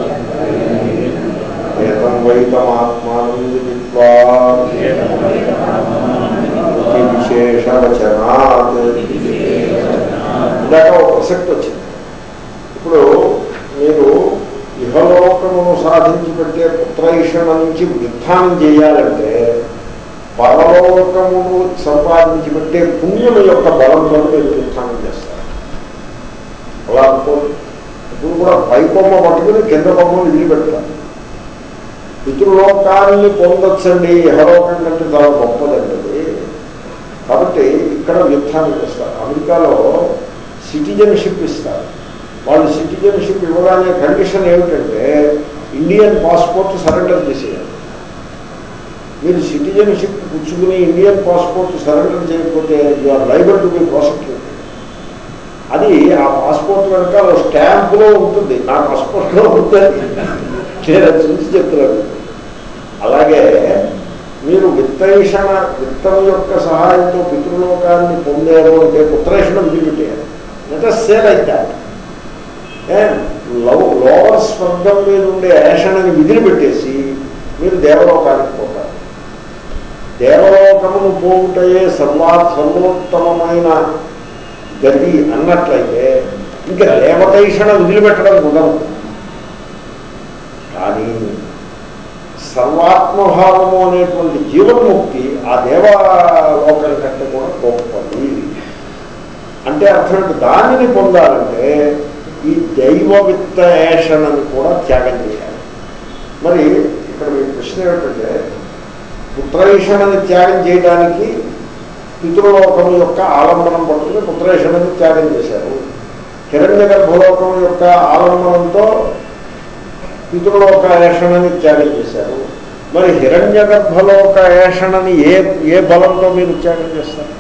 ఏతం వైతమాత్మానం విదిత్వా విశేషవచనాత్. ఇందాక ఒక ప్రసక్తి వచ్చింది. ఇప్పుడు మీరు ఇహలోకమును సాధించి పెట్టే పుత్రైషణ నుంచి వ్యుత్థానం చేయాలంటే పరలోకమును సంపాదించి పెట్టే పుణ్యము యొక్క బలంతో మీరు వ్యుత్థానం చేస్తారు. అలా అనుకోండి. ఇప్పుడు కూడా పైకొమ్మ పట్టుకుని కింద బొమ్మను విడిపెడతారు. పితృలోకాన్ని పొందొచ్చండి, ఇహలోకం కంటే చాలా గొప్పదండి. కాబట్టి ఇక్కడ వ్యుత్థానం చేస్తారు. అమెరికాలో సిటిజన్షిప్ ఇస్తారు. వాళ్ళు సిటిజన్షిప్ ఇవ్వగానే కండిషన్ ఏమిటంటే ఇండియన్ పాస్పోర్ట్ సరెండర్ చేసేయాలి. మీరు సిటిజన్షిప్ పుచ్చుకుని ఇండియన్ పాస్పోర్ట్ సరెండర్ చేయకపోతే you are liable to be prosecuted. అది ఆ పాస్పోర్ట్ కనుక స్టాంపులో ఉంటుంది. నా పాస్పోర్ట్లో ఉంటుంది. నేను చూసి చెప్తున్నాను. అలాగే మీరు విత్ విత్తం యొక్క సహాయంతో పితృలోకాన్ని పొందారు అంటే పుత్రేషణ విధిపెట్టేయాలి. Let say like that. Lower స్వర్గం మీద ఉండే ఏషణని విదిలిపెట్టేసి మీరు దేవలోకానికి పోతారు. దేవలోకమును పోవుటయే సర్వోత్తమమైన గతి అన్నట్లయితే ఇంకా దేవతైషణ వదిలిపెట్టడం కుదరదు. కానీ సర్వాత్మభావము అనేటువంటి జీవన్ముక్తి ఆ దేవలోకం కంటే కూడా గొప్పది. అంటే అర్థం దానిని పొందాలంటే ఈ దైవ విత్త ఏషణని కూడా త్యాగం చేయాలి. మరి ఇక్కడ మీ ప్రశ్న ఏమిటంటే పుత్రైషణని త్యాగం చేయడానికి పితృలోకం యొక్క ఆలంబనం పట్టుకుని పుత్రైషణని త్యాగం చేశారు. హిరణ్య గర్భలోకం యొక్క ఆలంబనంతో పితృలోక ఏషణని త్యాగం చేశారు. మరి హిరణ్య గర్భలోక ఏషణని ఏ బలంతో మీరు త్యాగం చేస్తారు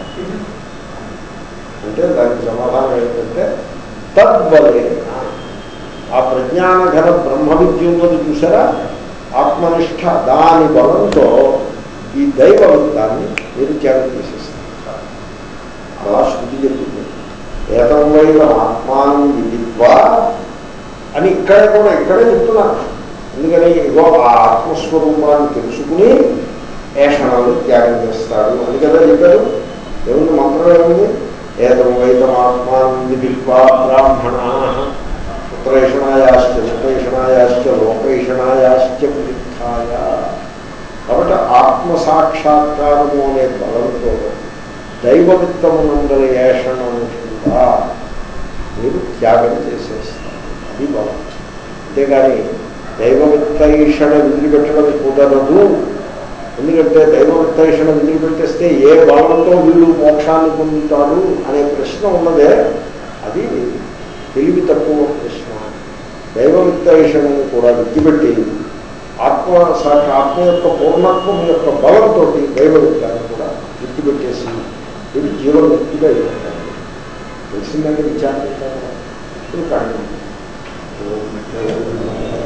అంటే దానికి సమాధానం ఏంటంటే తద్బలేన ఆ ప్రజ్ఞానఘన బ్రహ్మ విద్య ఉన్నది చూసారా, ఆత్మనిష్ట, దాని బలంతో ఈ దైవ విత్తాన్ని మీరు త్యాగం చేసేస్తారు. అలా శృతి చెప్తుంది. ఏతం వైదం ఆత్మానం విదిత్వా అని ఇక్కడే చెప్తున్నారు. ఎందుకని ఇగో ఆ ఆత్మస్వరూపాన్ని తెలుసుకుని ఏషణాలు త్యాగం చేస్తాడు అని కదా చెప్పారు. ఏముంది మంత్రం ఏముంది? ఏతం వైదం ఆత్మానం విదిత్వా బ్రాహ్మణా పుత్రైషణాయాశ్చ సుతైషణాయాశ్చ లోకైషణాయాశ్చ విదిత్తాయ. కాబట్టి ఆత్మసాక్షాత్కారము అనే బలంతో దైవవిత్తమునందరి ఏషణను కూడా మీరు త్యాగం చేసేస్తారు. అది బలం. అంతేగాని దైవవిత్తైషణ విదిలిపెట్టడం కుదరదు. ఎందుకంటే దైవవిత్తైషణ విదిలిపెట్టేస్తే ఏ బలంతో వీళ్ళు మోక్షాన్ని పొందుతారు అనే ప్రశ్న ఉన్నదే, అది తెలివి తక్కువ ప్రశ్న. దైవవిత్తైషణని కూడా విడిచిపెట్టి ఆత్మ యొక్క పూర్ణత్వం యొక్క బలంతో దైవవిత్తాన్ని కూడా విడిచిపెట్టేసి వీళ్ళు జీవన్ముక్తిగా అయిపోతారు. తెలిసిందంటే విచారించారు.